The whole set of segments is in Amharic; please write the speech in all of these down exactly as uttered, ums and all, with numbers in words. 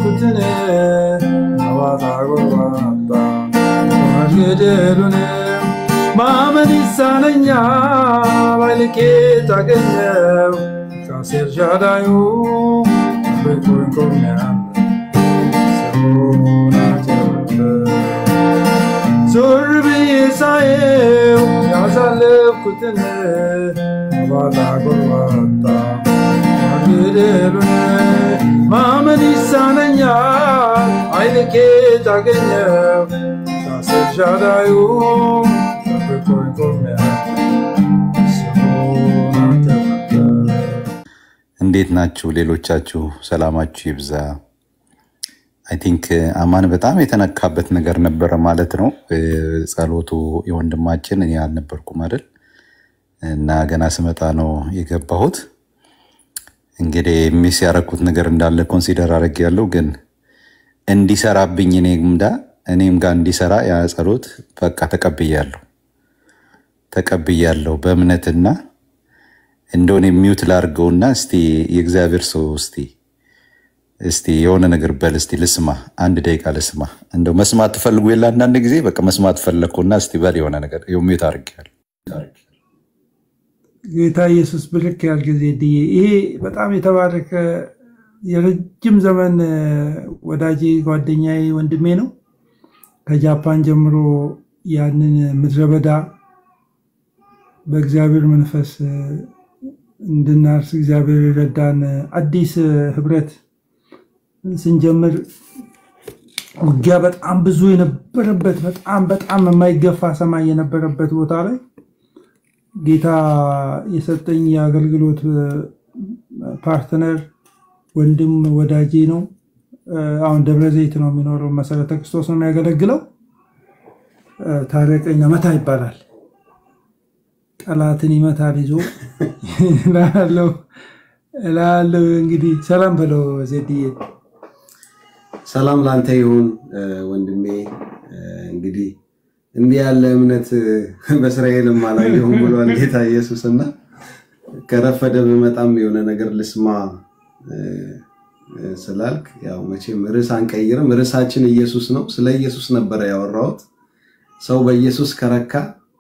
ያሳለፍኩትን አዋጣ ጎርባጣ ማገደሉን ማመን ይሳነኛል ባይልኬ ታገኘው ካሴር ሻዳዩ በቆይ ቆሚያል ዞር ብዬ ሳየው ያሳለፍኩትን አዋጣ ጎርባጣ ማገደሉን ማመን ይሳነኛል ባይልኬ ታገኘው ካሴር ሻዳዩ እንዴት ናችሁ ሌሎቻችሁ ሰላማችሁ ይብዛ አይ ቲንክ አማን በጣም የተነካበት ነገር ነበር ማለት ነው ጸሎቱ የወንድማችን እኔ አልነበርኩም አይደል እና ገና ስመጣ ነው የገባሁት እንግዲህ ሚስ ያረኩት ነገር እንዳለ ኮንሲደር አድርጌያለሁ ግን እንዲሰራብኝ እኔም ዳ እኔም ጋር እንዲሰራ ያ ጸሎት በቃ ተቀበያለሁ ተቀበያለሁ በእምነትና እንደሆነ ሚውት ላርገውና እስቲ የእግዚአብሔር ሰው እስቲ እስቲ የሆነ ነገር በል እስቲ ልስማ አንድ ደቂቃ ልስማ እንደው መስማት ተፈልጉ ይላል አንድ ጊዜ በቃ መስማት ፈለኩና እስቲ በል የሆነ ነገር ሚውት አርጋለሁ ጌታ ኢየሱስ ብልክ ያል ጊዜ ዲዬ ይሄ በጣም የተባረከ የረጅም ዘመን ወዳጄ ጓደኛዬ ወንድሜ ነው ከጃፓን ጀምሮ ያንን ምድረበዳ በእግዚአብሔር መንፈስ እንድናርስ እግዚአብሔር ይረዳን አዲስ ህብረት ስንጀምር ውጊያ በጣም ብዙ የነበረበት በጣም በጣም የማይገፋ ሰማይ የነበረበት ቦታ ላይ ጌታ የሰጠኝ የአገልግሎት ፓርትነር ወንድም ወዳጄ ነው አሁን ደብረ ዘይት ነው የሚኖረው መሰረተ ክርስቶስ ነው የሚያገለግለው ታረቀኝ መታ ይባላል ጠላትን ይመታል ይዞ ላለው ላለው እንግዲህ ሰላም በለው ዘዲዬ ሰላም ላንተ ይሁን ወንድሜ እንግዲህ እንዲህ ያለ እምነት በእስራኤልም አላየሁም ብሏል ጌታ ኢየሱስና ከረፈደ በመጣም የሆነ ነገር ልስማ ስላልክ ያው መቼም ርዕስ አንቀይርም ርዕሳችን ኢየሱስ ነው ስለ ኢየሱስ ነበር ያወራሁት ሰው በኢየሱስ ከረካ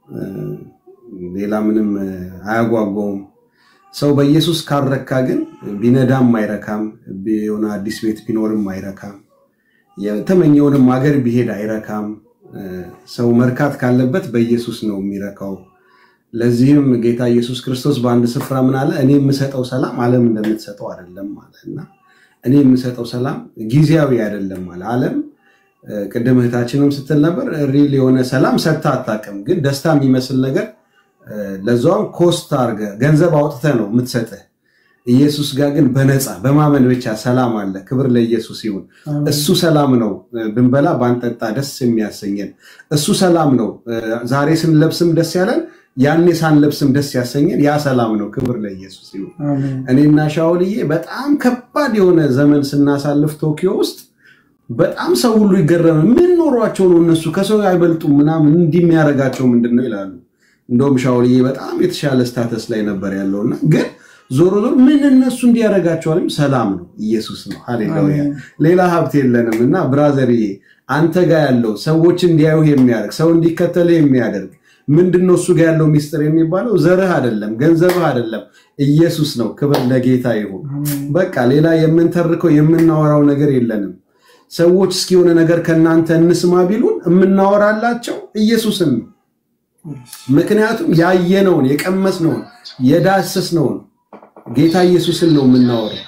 ሌላ ምንም አያጓጓውም ሰው በኢየሱስ ካረካ ግን ቢነዳም አይረካም ቢሆነ አዲስ ቤት ቢኖርም አይረካም የተመኘውንም ሀገር ቢሄድ አይረካም ሰው መርካት ካለበት በኢየሱስ ነው የሚረካው ለዚህም ጌታ ኢየሱስ ክርስቶስ በአንድ ስፍራ ምን አለ እኔ የምሰጠው ሰላም ዓለም እንደምትሰጠው አይደለም ማለትና እኔ የምሰጠው ሰላም ጊዜያዊ አይደለም ማለት ዓለም ቀደም እህታችንም ስትል ነበር ሪል የሆነ ሰላም ሰጥታ አጣቀም ግን ደስታ የሚመስል ነገር ለዛው ኮስት አርገ ገንዘብ አውጥተ ነው የምትሰጠው ኢየሱስ ጋር ግን በነፃ በማመን ብቻ ሰላም አለ ክብር ለኢየሱስ ይሁን እሱ ሰላም ነው ብንበላ ባንጠጣ ደስ የሚያሰኘን እሱ ሰላም ነው ዛሬ ስንለብስም ደስ ያለን ያኔ ሳንለብስም ደስ ያሰኘን ያ ሰላም ነው ክብር ለኢየሱስ ይሁን እኔና ሻውልዬ በጣም ከባድ የሆነ ዘመን ስናሳልፍ ቶኪዮ ውስጥ በጣም ሰው ሁሉ ይገረም ምን ኖሯቸው ነው እነሱ ከሰው አይበልጡም ምናምን እንዲሚያረጋቸው ምንድነው ይላሉ እንደውም ሻውልዬ በጣም የተሻለ ስታተስ ላይ ነበር ያለውና ግን ዞሮ ዞሮ ምን እነሱ እንዲያረጋቸዋል ሰላም ነው ኢየሱስ ነው ሃሌሉያ ሌላ ሀብት የለንምና ብራዘርዬ አንተ ጋር ያለው ሰዎች እንዲያዩ የሚያደርግ ሰው እንዲከተል የሚያደርግ ምንድነው እሱ ጋር ያለው ሚስጥር የሚባለው ዘርህ አይደለም ገንዘብህ አይደለም ኢየሱስ ነው ክብር ለጌታ ይሁን በቃ ሌላ የምንተርከው የምናወራው ነገር የለንም ሰዎች እስኪ የሆነ ነገር ከናንተ እንስማ ቢሉን የምናወራላቸው ኢየሱስን ነው ምክንያቱም ያየነውን የቀመስነውን የዳሰስነውን ጌታ ኢየሱስን ነው የምናወራው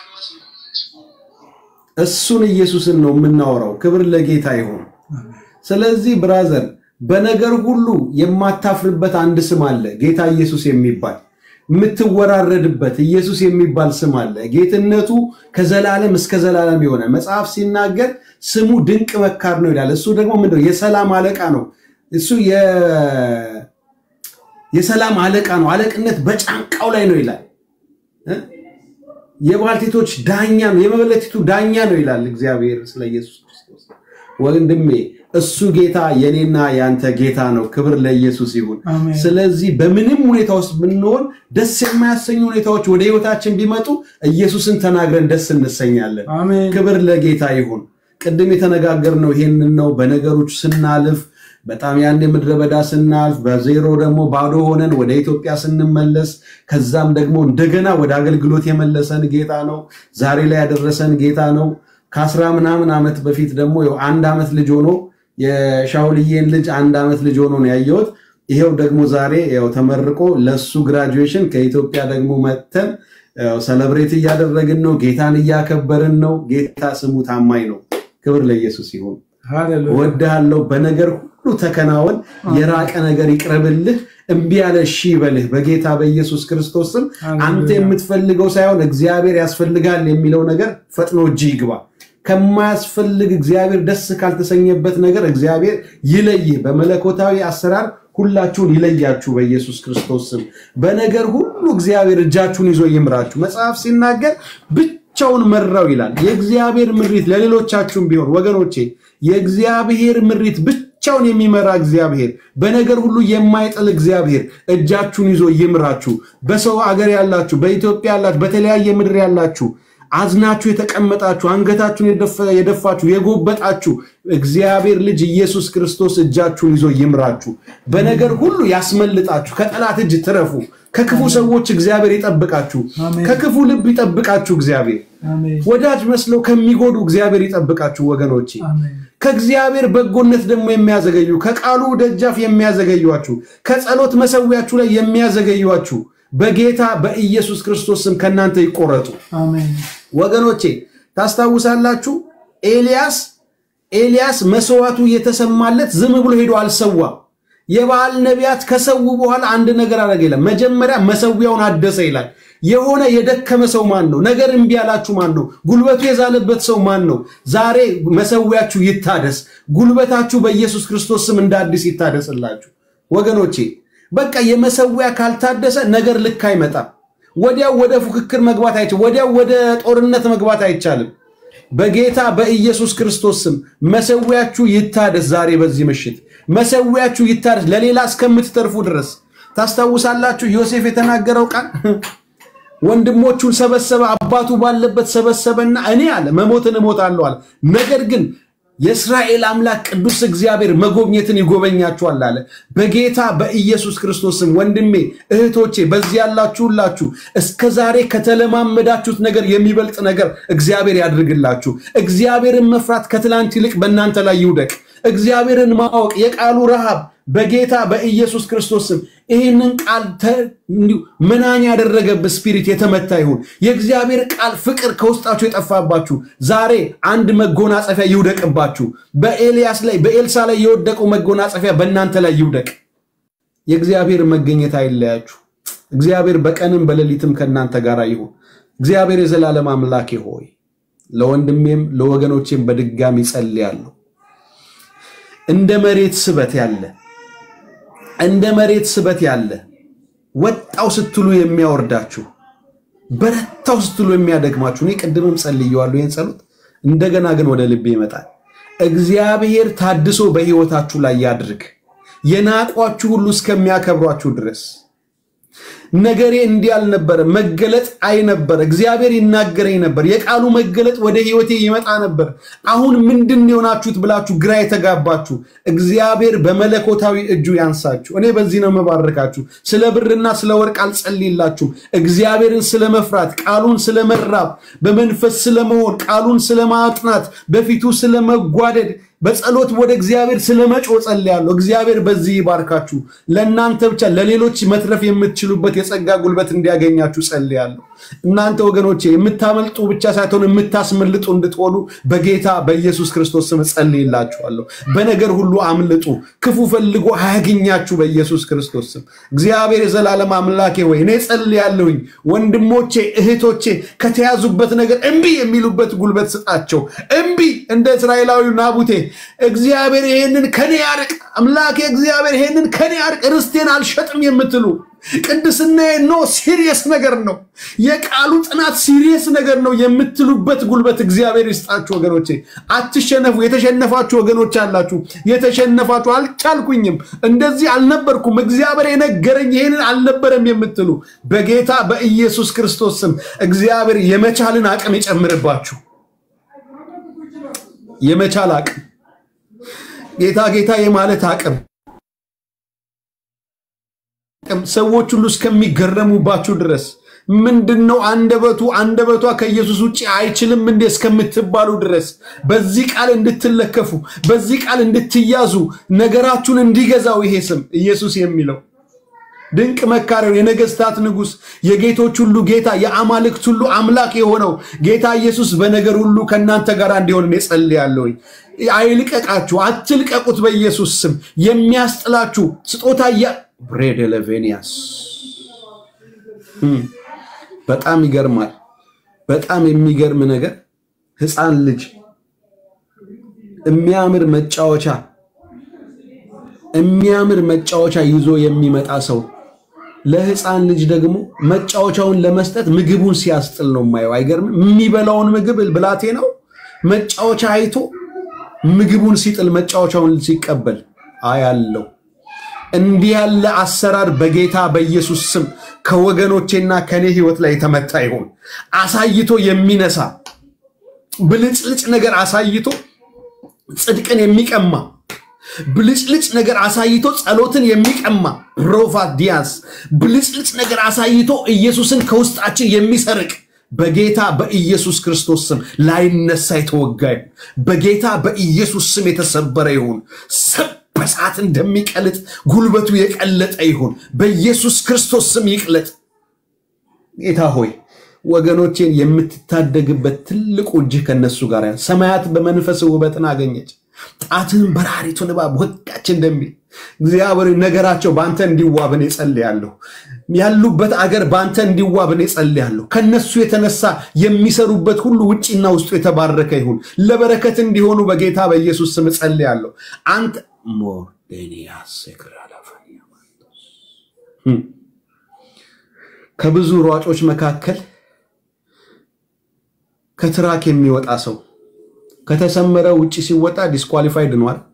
እሱን ኢየሱስን ነው የምናወራው ክብር ለጌታ ይሁን ስለዚህ ብራዘር በነገር ሁሉ የማታፍርበት አንድ ስም አለ ጌታ ኢየሱስ የሚባል ምትወራረድበት ኢየሱስ የሚባል ስም አለ ጌትነቱ ከዘላለም እስከ ዘላለም የሆነ መጽሐፍ ሲናገር ስሙ ድንቅ መካር ነው ይላል እሱ ደግሞ ምንድነው የሰላም አለቃ ነው እሱ የ የሰላም አለቃ ነው አለቅነት በጫንቃው ላይ ነው ይላል የባልቴቶች ዳኛ ነው የመበለቲቱ ዳኛ ነው ይላል እግዚአብሔር ስለ ኢየሱስ ክርስቶስ ወንድሜ እሱ ጌታ የኔና ያንተ ጌታ ነው ክብር ለኢየሱስ ይሁን ስለዚህ በምንም ሁኔታ ውስጥ ብንሆን ደስ የማያሰኙ ሁኔታዎች ወደ ህይወታችን ቢመጡ ኢየሱስን ተናግረን ደስ እንሰኛለን ክብር ለጌታ ይሁን ቅድም የተነጋገርነው ይሄንን ነው በነገሮች ስናልፍ በጣም ያን ምድረበዳ ስናልፍ በዜሮ ደግሞ ባዶ ሆነን ወደ ኢትዮጵያ ስንመለስ ከዛም ደግሞ እንደገና ወደ አገልግሎት የመለሰን ጌታ ነው ዛሬ ላይ ያደረሰን ጌታ ነው ከአስራ ምናምን አመት በፊት ደግሞ አንድ አመት ልጅ ሆኖ የሻውልዬን ልጅ አንድ አመት ልጅ ሆኖ ነው ያየሁት ይሄው ደግሞ ዛሬ ያው ተመርቆ ለሱ ግራጁዌሽን ከኢትዮጵያ ደግሞ መተን ሰለብሬት ያደረግን ነው ጌታን ያከበርን ነው ጌታ ስሙ ታማኝ ነው ክብር ለኢየሱስ ይሁን ሃሌሉያ ወዳለው በነገር ሁሉ ተከናወን የራቀ ነገር ይቅርብልህ እንቢ ያለ እሺ ይበልህ በጌታ በኢየሱስ ክርስቶስ ስም አንተ የምትፈልገው ሳይሆን እግዚአብሔር ያስፈልጋል የሚለው ነገር ፈጥኖ እጅ ይግባ ከማያስፈልግ እግዚአብሔር ደስ ካልተሰኘበት ነገር እግዚአብሔር ይለይ በመለኮታዊ አሰራር ሁላችሁን ይለያችሁ በኢየሱስ ክርስቶስ ስም በነገር ሁሉ እግዚአብሔር እጃችሁን ይዞ ይምራችሁ መጽሐፍ ሲናገር ብቻውን መራው ይላል የእግዚአብሔር ምሪት ለሌሎቻችሁም ቢሆን ወገኖቼ የእግዚአብሔር ምሪት ብቻውን የሚመራ እግዚአብሔር በነገር ሁሉ የማይጥል እግዚአብሔር እጃችሁን ይዞ ይምራችሁ በሰው አገር ያላችሁ በኢትዮጵያ ያላችሁ በተለያየ ምድር ያላችሁ አዝናችሁ የተቀመጣችሁ አንገታችሁን የደፋችሁ የጎበጣችሁ እግዚአብሔር ልጅ ኢየሱስ ክርስቶስ እጃችሁን ይዞ ይምራችሁ በነገር ሁሉ ያስመልጣችሁ ከጠላት እጅ ትረፉ ከክፉ ሰዎች እግዚአብሔር ይጠብቃችሁ ከክፉ ልብ ይጠብቃችሁ እግዚአብሔር ወዳጅ መስለው ከሚጎዱ እግዚአብሔር ይጠብቃችሁ ወገኖቼ ከእግዚአብሔር በጎነት ደግሞ የሚያዘገዩ ከቃሉ ደጃፍ የሚያዘገዩአችሁ ከጸሎት መሰዊያችሁ ላይ የሚያዘገዩአችሁ በጌታ በኢየሱስ ክርስቶስ ስም ከናንተ ይቆረጡ አሜን ወገኖቼ ታስታውሳላችሁ ኤልያስ ኤልያስ መስዋዕቱ የተሰማለት ዝም ብሎ ሄዶ አልሰዋ የባል ነቢያት ከሰው በኋላ አንድ ነገር አረገ ይላል መጀመሪያ መሰዊያውን አደሰ ይላል የሆነ የደከመ ሰው ማን ነው ነገር እንቢ ያላችሁ ማን ነው ጉልበቱ የዛለበት ሰው ማን ነው ዛሬ መሰዊያችሁ ይታደስ ጉልበታችሁ በኢየሱስ ክርስቶስ ስም እንዳዲስ ይታደስላችሁ ወገኖቼ በቃ የመሰዊያ ካልታደሰ ነገር ልክ አይመጣም ወዲያው ወደ ፉክክር መግባት አይቻልም ወዲያው ወደ ጦርነት መግባት አይቻልም በጌታ በኢየሱስ ክርስቶስ ስም መሰዊያችሁ ይታደስ ዛሬ በዚህ ምሽት መሰዊያችሁ ይታደስ ለሌላ እስከምትተርፉ ድረስ ታስታውሳላችሁ ዮሴፍ የተናገረው ቃል ወንድሞቹን ሰበሰበ አባቱ ባለበት ሰበሰበና እኔ አለ መሞትን እሞታለሁ አለ ነገር ግን የእስራኤል አምላክ ቅዱስ እግዚአብሔር መጎብኘትን ይጎበኛችኋል አለ በጌታ በኢየሱስ ክርስቶስም ወንድሜ እህቶቼ በዚህ ያላችሁላችሁ እስከዛሬ ከተለማመዳችሁት ነገር የሚበልጥ ነገር እግዚአብሔር ያድርግላችሁ እግዚአብሔርን መፍራት ከትላንት ይልቅ በእናንተ ላይ ይውደቅ እግዚአብሔርን ማወቅ የቃሉ ረሃብ በጌታ በኢየሱስ ክርስቶስም ይሄንን ቃል መናኛ ያደረገበት ስፒሪት የተመታ ይሁን የእግዚአብሔር ቃል ፍቅር ከውስጣችሁ የጠፋባችሁ ዛሬ አንድ መጎናጸፊያ ይውደቅባችሁ በኤልያስ ላይ በኤልሳ ላይ የወደቀው መጎናጸፊያ በእናንተ ላይ ይውደቅ የእግዚአብሔር መገኘት አይለያችሁ እግዚአብሔር በቀንም በሌሊትም ከናንተ ጋር ይሁን እግዚአብሔር የዘላለም አምላክ ሆይ ለወንድሜም ለወገኖቼም በድጋሚ ጸልያለሁ እንደ መሬት ስበት ያለ እንደ መሬት ስበት ያለ ወጣው ስትሉ የሚያወርዳችሁ በረታው ስትሉ የሚያደግማችሁ እኔ ቀድመም ጸልየዋለሁ ይሄን ጸሎት እንደገና ግን ወደ ልቤ ይመጣል እግዚአብሔር ታድሶ በህይወታችሁ ላይ ያድርግ የናቋችሁ ሁሉ እስከሚያከብሯችሁ ድረስ ነገሬ እንዲያል ነበር መገለጥ አይ ነበር እግዚአብሔር ይናገረኝ ነበር የቃሉ መገለጥ ወደ ህይወቴ ይመጣ ነበር አሁን ምንድነው የሆናችሁት ብላችሁ ግራ የተጋባችሁ እግዚአብሔር በመለኮታዊ እጁ ያንሳችሁ እኔ በዚህ ነው መባረካችሁ ስለ ብርና ስለ ወርቅ አልጸልይላችሁ እግዚአብሔርን ስለመፍራት ቃሉን ስለመራብ በመንፈስ ስለመሆን ቃሉን ስለማጥናት በፊቱ ስለመጓደድ በጸሎት ወደ እግዚአብሔር ስለመጮ ጸልያለሁ እግዚአብሔር በዚህ ይባርካችሁ ለእናንተ ብቻ ለሌሎች መትረፍ የምትችሉበት የጸጋ ጉልበት እንዲያገኛችሁ ጸልያለሁ እናንተ ወገኖቼ የምታመልጡ ብቻ ሳይሆን የምታስመልጡ እንድትሆኑ በጌታ በኢየሱስ ክርስቶስ ስም ጸልይላችኋለሁ በነገር ሁሉ አምልጡ ክፉ ፈልጎ አያገኛችሁ በኢየሱስ ክርስቶስ ስም እግዚአብሔር የዘላለም አምላኬ ሆይ እኔ ጸልያለሁኝ ወንድሞቼ እህቶቼ ከተያዙበት ነገር እንቢ የሚሉበት ጉልበት ስጣቸው እንቢ እንደ እስራኤላዊው ናቡቴ እግዚአብሔር ይሄንን ከኔ ያርቅ አምላኬ እግዚአብሔር ይሄንን ከኔ ያርቅ ርስቴን አልሸጥም የምትሉ ቅድስና ኖ ሲሪየስ ነገር ነው የቃሉ ጥናት ሲሪየስ ነገር ነው የምትሉበት ጉልበት እግዚአብሔር ይስጣችሁ ወገኖቼ አትሸነፉ የተሸነፋችሁ ወገኖች አላችሁ የተሸነፋችሁ አልቻልኩኝም እንደዚህ አልነበርኩም እግዚአብሔር የነገረኝ ይሄንን አልነበረም የምትሉ በጌታ በኢየሱስ ክርስቶስ ስም እግዚአብሔር የመቻልን አቅም ይጨምርባችሁ የመቻል አቅም ጌታ ጌታ የማለት አቅም ሰዎች ሁሉ እስከሚገረሙባችሁ ድረስ ምንድነው አንደበቱ አንደበቷ ከኢየሱስ ውጪ አይችልም እንደ እስከምትባሉ ድረስ በዚህ ቃል እንድትለከፉ በዚህ ቃል እንድትያዙ ነገራችሁን እንዲገዛው ይሄ ስም ኢየሱስ የሚለው ድንቅ መካሪው የነገስታት ንጉስ የጌቶች ሁሉ ጌታ የአማልክት ሁሉ አምላክ የሆነው ጌታ ኢየሱስ በነገር ሁሉ ከናንተ ጋር እንዲሆን እጸልያለሁ አይልቀቃችሁ አትልቀቁት በኢየሱስ ስም የሚያስጥላችሁ ስጦታ ያ ብሬድ ለቬኒያስ በጣም ይገርማል በጣም የሚገርም ነገር ህፃን ልጅ የሚያምር መጫወቻ የሚያምር መጫወቻ ይዞ የሚመጣ ሰው ለህፃን ልጅ ደግሞ መጫወቻውን ለመስጠት ምግቡን ሲያስጥል ነው ማየው አይገርም የሚበላውን ምግብ ብላቴ ነው መጫወቻ አይቶ ምግቡን ሲጥል መጫወቻውን ሲቀበል አያለው እንዲህ ያለ አሰራር በጌታ በኢየሱስ ስም ከወገኖቼና ከኔ ህይወት ላይ ተመታ ይሁን አሳይቶ የሚነሳ ብልጭልጭ ነገር አሳይቶ ጽድቅን የሚቀማ ብልጭልጭ ነገር አሳይቶ ጸሎትን የሚቀማ ፕሮፋት ዲያስ ብልጭልጭ ነገር አሳይቶ ኢየሱስን ከውስጣችን የሚሰርቅ በጌታ በኢየሱስ ክርስቶስ ስም ላይነሳ የተወጋይ በጌታ በኢየሱስ ስም የተሰበረ ይሁን በሳት እንደሚቀልጥ ጉልበቱ የቀለጠ ይሁን በኢየሱስ ክርስቶስ ስም ይቅለጥ ጌታ ሆይ ወገኖቼን የምትታደግበት ትልቁ እጅ ከነሱ ጋር ያ ሰማያት በመንፈስ ውበትን አገኘች ጣትን በራሪቱን ባብ ወጣች እንደሚል እግዚአብሔር ነገራቸው ባንተ እንዲዋብን ይጸልያለሁ ያሉበት አገር ባንተ እንዲዋብን ይጸልያለሁ ከነሱ የተነሳ የሚሰሩበት ሁሉ ውጪና ውስጡ የተባረከ ይሁን ለበረከት እንዲሆኑ በጌታ በኢየሱስ ስም ጸልያለሁ አንተ ሞር ዴኒያስ ሰክራላ ፈኒያ ከብዙ ሯጮች መካከል ከትራክ የሚወጣ ሰው ከተሰመረ ውጪ ሲወጣ ዲስኳሊፋይድ ነው አይደል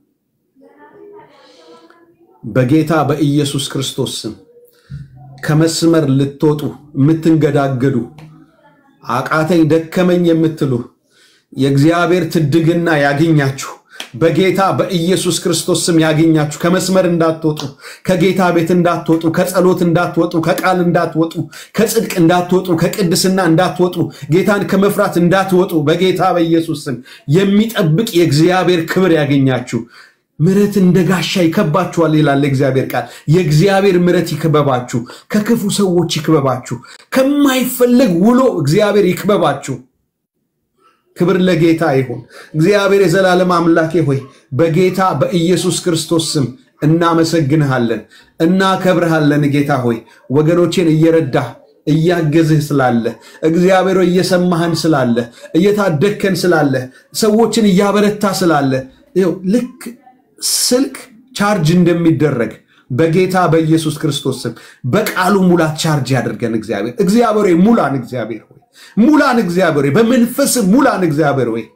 በጌታ በኢየሱስ ክርስቶስ ስም ከመስመር ልትወጡ ምትንገዳገዱ አቃተኝ ደከመኝ የምትሉ የእግዚአብሔር ትድግና ያገኛችሁ በጌታ በኢየሱስ ክርስቶስ ስም ያገኛችሁ ከመስመር እንዳትወጡ ከጌታ ቤት እንዳትወጡ ከጸሎት እንዳትወጡ ከቃል እንዳትወጡ ከጽድቅ እንዳትወጡ ከቅድስና እንዳትወጡ ጌታን ከመፍራት እንዳትወጡ በጌታ በኢየሱስ ስም የሚጠብቅ የእግዚአብሔር ክብር ያገኛችሁ ምረት እንደጋሻ ይከባችኋል ይላል እግዚአብሔር ቃል የእግዚአብሔር ምረት ይከበባችሁ ከክፉ ሰዎች ይከበባችሁ ከማይፈልግ ውሎ እግዚአብሔር ይከበባችሁ ክብር ለጌታ ይሁን እግዚአብሔር የዘላለም አምላክ ሆይ በጌታ በኢየሱስ ክርስቶስ ስም እናመሰግንሃለን እናከብርሃለን ጌታ ሆይ ወገኖቼን እየረዳ እያገዝህ ስላለ እግዚአብሔር እየሰማህን ስላለ እየታደከን ስላለ ሰዎችን እያበረታ ስላለ ይው ልክ ስልክ ቻርጅ እንደሚደረግ በጌታ በኢየሱስ ክርስቶስ ስም በቃሉ ሙላት ቻርጅ ያደርገን እግዚአብሔር እግዚአብሔር ሙላን እግዚአብሔር ሆይ ሙላን እግዚአብሔር በመንፈስ ሙላን እግዚአብሔር ሆይ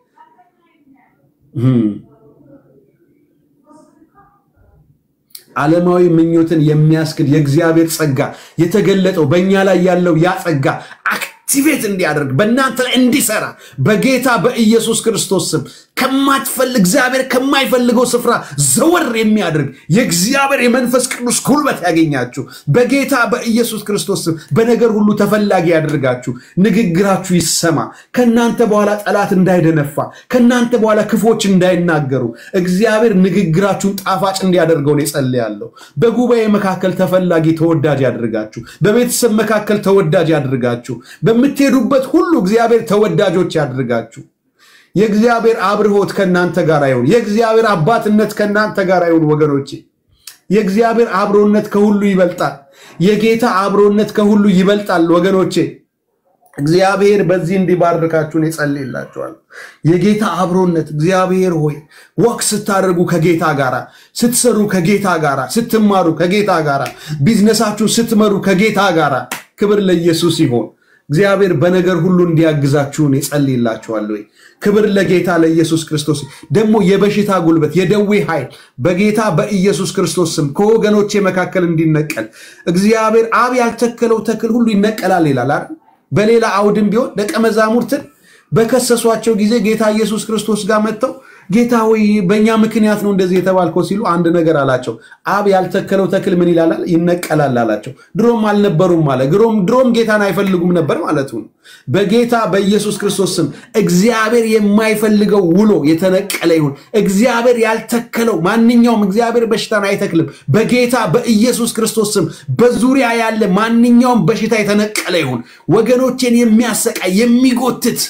ዓለማዊ ምኞትን የሚያስክድ የእግዚአብሔር ጸጋ የተገለጠው በእኛ ላይ ያለው ያ ጸጋ አክቲቬት እንዲያደርግ በእናንተ ላይ እንዲሰራ በጌታ በኢየሱስ ክርስቶስ ስም ከማትፈልግ እግዚአብሔር ከማይፈልገው ስፍራ ዘወር የሚያደርግ የእግዚአብሔር የመንፈስ ቅዱስ ጉልበት ያገኛችሁ በጌታ በኢየሱስ ክርስቶስ ስም በነገር ሁሉ ተፈላጊ ያደርጋችሁ ንግግራችሁ ይሰማ ከናንተ በኋላ ጠላት እንዳይደነፋ ከናንተ በኋላ ክፎች እንዳይናገሩ እግዚአብሔር ንግግራችሁን ጣፋጭ እንዲያደርገው ነው ጸልያለሁ በጉባኤ መካከል ተፈላጊ ተወዳጅ ያደርጋችሁ በቤተሰብ መካከል ተወዳጅ ያደርጋችሁ በመትሄዱበት ሁሉ እግዚአብሔር ተወዳጆች ያደርጋችሁ የእግዚአብሔር አብርሆት ከናንተ ጋር አይሁን የእግዚአብሔር አባትነት ከናንተ ጋር አይሁን ወገኖቼ የእግዚአብሔር አብሮነት ከሁሉ ይበልጣል የጌታ አብሮነት ከሁሉ ይበልጣል ወገኖቼ እግዚአብሔር በዚህ እንዲባርካችሁን ይጸልይላችኋል። የጌታ አብሮነት እግዚአብሔር ሆይ ወክ ስታደርጉ ከጌታ ጋራ ስትሰሩ ከጌታ ጋራ ስትማሩ ከጌታ ጋራ ቢዝነሳችሁን ስትመሩ ከጌታ ጋራ ክብር ለኢየሱስ ይሁን። እግዚአብሔር በነገር ሁሉ እንዲያግዛችሁን ይጸልይላችኋል። ወይ ክብር ለጌታ ለኢየሱስ ክርስቶስ። ደግሞ የበሽታ ጉልበት የደዌ ኃይል በጌታ በኢየሱስ ክርስቶስ ስም ከወገኖቼ መካከል እንዲነቀል እግዚአብሔር አብ ያልተከለው ተክል ሁሉ ይነቀላል ይላል አይደል? በሌላ አውድም ቢሆን ደቀ መዛሙርትን በከሰሷቸው ጊዜ ጌታ ኢየሱስ ክርስቶስ ጋር መጥተው ጌታ ሆይ በእኛ ምክንያት ነው እንደዚህ የተባልከው ሲሉ አንድ ነገር አላቸው። አብ ያልተከለው ተክል ምን ይላል? ይነቀላል አላቸው። ድሮም አልነበሩም ማለት ድሮም ድሮም ጌታን አይፈልጉም ነበር ማለት ነው። በጌታ በኢየሱስ ክርስቶስ ስም እግዚአብሔር የማይፈልገው ውሎ የተነቀለ ይሁን። እግዚአብሔር ያልተከለው ማንኛውም እግዚአብሔር በሽታን አይተክልም። በጌታ በኢየሱስ ክርስቶስ ስም በዙሪያ ያለ ማንኛውም በሽታ የተነቀለ ይሁን። ወገኖቼን የሚያሰቃይ የሚጎትት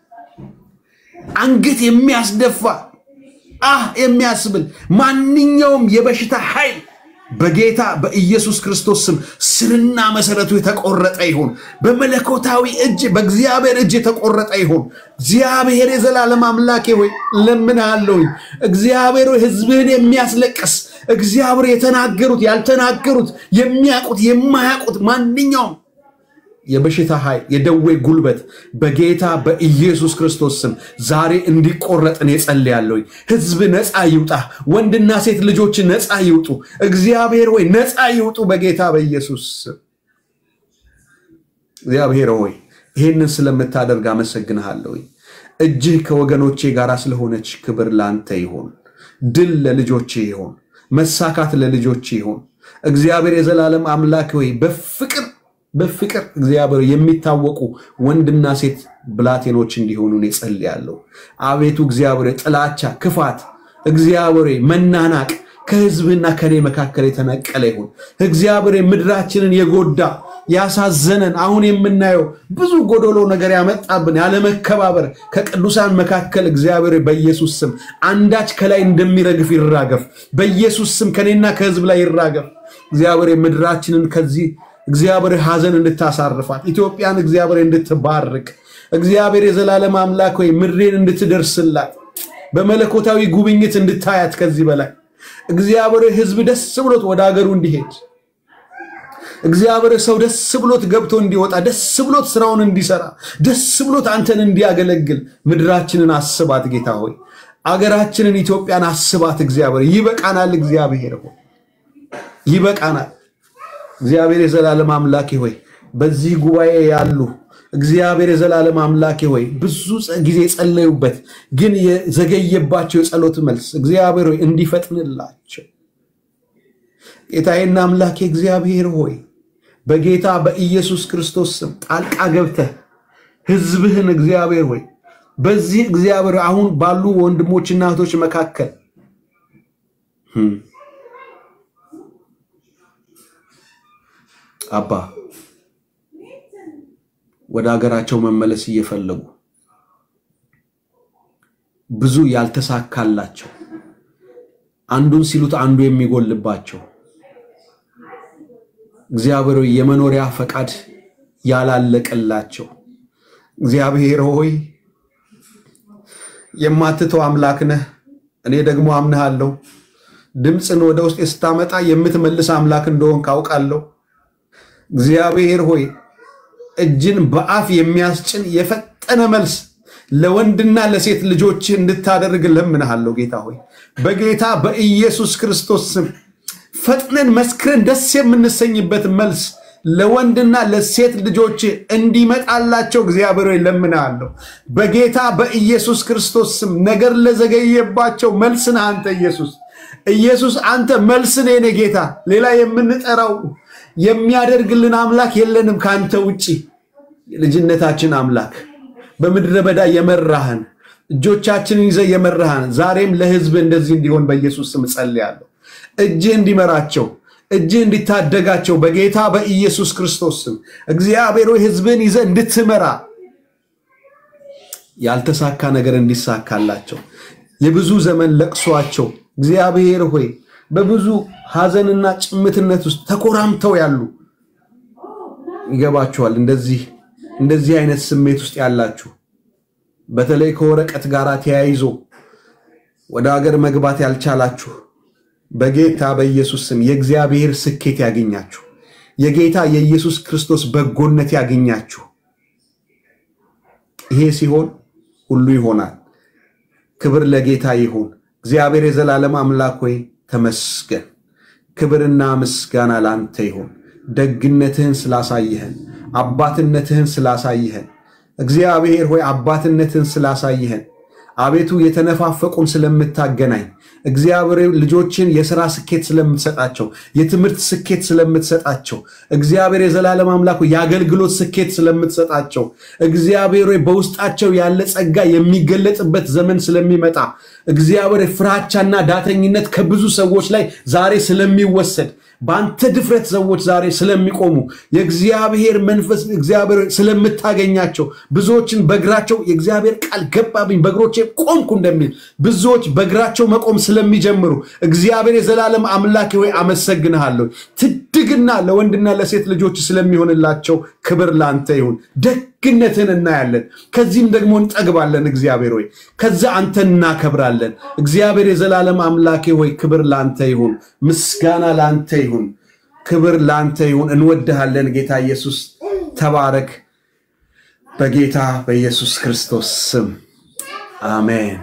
አንገት የሚያስደፋ አህ የሚያስብል ማንኛውም የበሽታ ኃይል በጌታ በኢየሱስ ክርስቶስ ስም ስርና መሰረቱ የተቆረጠ ይሁን። በመለኮታዊ እጅ በእግዚአብሔር እጅ የተቆረጠ ይሁን። እግዚአብሔር የዘላለም አምላኬ ሆይ ለምንሃለሁ። እግዚአብሔር ሕዝብህን የሚያስለቅስ እግዚአብሔር የተናገሩት ያልተናገሩት የሚያቁት የማያቁት ማንኛውም የበሽታ ኃይል የደዌ ጉልበት በጌታ በኢየሱስ ክርስቶስ ስም ዛሬ እንዲቆረጥን የጸልያለሁ። ሕዝብ ነፃ ይውጣ። ወንድና ሴት ልጆች ነፃ ይውጡ። እግዚአብሔር ሆይ ነፃ ይውጡ በጌታ በኢየሱስ ስም። እግዚአብሔር ሆይ ይሄንን ስለምታደርግ አመሰግንሃለሁ። እጅህ ከወገኖቼ ጋር ስለሆነች ክብር ላንተ ይሁን። ድል ለልጆቼ ይሁን። መሳካት ለልጆቼ ይሁን። እግዚአብሔር የዘላለም አምላክ ሆይ በፍቅር በፍቅር እግዚአብሔር የሚታወቁ ወንድና ሴት ብላቴኖች እንዲሆኑ እጸልያለሁ። አቤቱ እግዚአብሔር ጥላቻ ክፋት እግዚአብሔር መናናቅ ከሕዝብና ከኔ መካከል የተነቀለ ይሁን። እግዚአብሔር ምድራችንን የጎዳ ያሳዘነን አሁን የምናየው ብዙ ጎዶሎ ነገር ያመጣብን ያለ መከባበር ከቅዱሳን መካከል እግዚአብሔር በኢየሱስ ስም አንዳች ከላይ እንደሚረግፍ ይራገፍ። በኢየሱስ ስም ከኔና ከሕዝብ ላይ ይራገፍ። እግዚአብሔር ምድራችንን ከዚህ እግዚአብሔር ሐዘን እንድታሳርፋት ኢትዮጵያን እግዚአብሔር እንድትባርክ እግዚአብሔር የዘላለም አምላክ ሆይ ምድሬን እንድትደርስላት በመለኮታዊ ጉብኝት እንድታያት ከዚህ በላይ እግዚአብሔር ሕዝብ ደስ ብሎት ወደ ሀገሩ እንዲሄድ እግዚአብሔር ሰው ደስ ብሎት ገብቶ እንዲወጣ ደስ ብሎት ስራውን እንዲሰራ ደስ ብሎት አንተን እንዲያገለግል ምድራችንን አስባት ጌታ ሆይ አገራችንን ኢትዮጵያን አስባት። እግዚአብሔር ይበቃናል። እግዚአብሔር ሆይ ይበቃናል። እግዚአብሔር የዘላለም አምላኬ ሆይ በዚህ ጉባኤ ያሉ እግዚአብሔር የዘላለም አምላኬ ሆይ ብዙ ጊዜ ጸለዩበት ግን የዘገየባቸው የጸሎት መልስ እግዚአብሔር ሆይ እንዲፈጥንላቸው ጌታዬና አምላኬ እግዚአብሔር ሆይ በጌታ በኢየሱስ ክርስቶስ ስም ጣልቃ ገብተህ ሕዝብህን እግዚአብሔር ሆይ በዚህ እግዚአብሔር አሁን ባሉ ወንድሞችና እህቶች መካከል አባ ወደ ሀገራቸው መመለስ እየፈለጉ ብዙ ያልተሳካላቸው አንዱን ሲሉት አንዱ የሚጎልባቸው እግዚአብሔር ሆይ የመኖሪያ ፈቃድ ያላለቀላቸው እግዚአብሔር ሆይ የማትተው አምላክ ነህ። እኔ ደግሞ አምናለሁ። ድምጽን ወደ ውስጥ ስታመጣ የምትመልስ አምላክ እንደሆንክ አውቃለሁ። እግዚአብሔር ሆይ እጅን በአፍ የሚያስጭን የፈጠነ መልስ ለወንድና ለሴት ልጆች እንድታደርግ ለምንሃለሁ ጌታ ሆይ በጌታ በኢየሱስ ክርስቶስ ስም ፈጥነን መስክረን ደስ የምንሰኝበት መልስ ለወንድና ለሴት ልጆች እንዲመጣላቸው እግዚአብሔር ሆይ ለምንሃለሁ በጌታ በኢየሱስ ክርስቶስ ስም። ነገር ለዘገየባቸው መልስን አንተ ኢየሱስ ኢየሱስ አንተ መልስን የኔ ጌታ ሌላ የምንጠራው የሚያደርግልን አምላክ የለንም ካንተ ውጪ። ልጅነታችን አምላክ በምድረ በዳ የመራህን እጆቻችንን ይዘህ የመራህን ዛሬም ለሕዝብ እንደዚህ እንዲሆን በኢየሱስ ስም ጸልያለሁ። እጅህ እንዲመራቸው እጅህ እንዲታደጋቸው በጌታ በኢየሱስ ክርስቶስ ስም እግዚአብሔር ሆይ ሕዝብን ይዘህ እንድትመራ ያልተሳካ ነገር እንዲሳካላቸው የብዙ ዘመን ለቅሷቸው እግዚአብሔር ሆይ በብዙ ሐዘንና ጭምትነት ውስጥ ተቆራምተው ያሉ ይገባቸዋል። እንደዚህ እንደዚህ አይነት ስሜት ውስጥ ያላችሁ በተለይ ከወረቀት ጋር ተያይዞ ወደ ሀገር መግባት ያልቻላችሁ በጌታ በኢየሱስ ስም የእግዚአብሔር ስኬት ያገኛችሁ የጌታ የኢየሱስ ክርስቶስ በጎነት ያገኛችሁ ይሄ ሲሆን ሁሉ ይሆናል ክብር ለጌታ ይሁን እግዚአብሔር የዘላለም አምላክ ሆይ ተመስገን ክብርና ምስጋና ላንተ ይሁን ደግነትህን ስላሳየህን አባትነትህን ስላሳየህን እግዚአብሔር ሆይ አባትነትህን ስላሳየህን አቤቱ የተነፋፈቁን ስለምታገናኝ እግዚአብሔር ልጆችን የሥራ ስኬት ስለምትሰጣቸው የትምህርት ስኬት ስለምትሰጣቸው እግዚአብሔር የዘላለም አምላክ ያገልግሎት ስኬት ስለምትሰጣቸው እግዚአብሔር በውስጣቸው ያለ ጸጋ የሚገለጥበት ዘመን ስለሚመጣ እግዚአብሔር ፍራቻና ዳተኝነት ከብዙ ሰዎች ላይ ዛሬ ስለሚወሰድ ባንተ ድፍረት ሰዎች ዛሬ ስለሚቆሙ የእግዚአብሔር መንፈስ እግዚአብሔር ስለምታገኛቸው ብዙዎችን በእግራቸው የእግዚአብሔር ቃል ገባብኝ በእግሮቼ ቆምኩ እንደሚል ብዙዎች በእግራቸው መቆም ስለሚጀምሩ እግዚአብሔር የዘላለም አምላክ ሆይ አመሰግንሃለሁ ትድግና ለወንድና ለሴት ልጆች ስለሚሆንላቸው ክብር ላንተ ይሁን ደግነትን እናያለን ከዚህም ደግሞ እንጠግባለን እግዚአብሔር ሆይ ከዛ አንተ እናከብራለን እግዚአብሔር የዘላለም አምላክ ሆይ ክብር ላንተ ይሁን ምስጋና ላንተ ይሁን ክብር ላንተ ይሁን እንወድሃለን ጌታ ኢየሱስ ተባረክ በጌታ በኢየሱስ ክርስቶስ ስም አሜን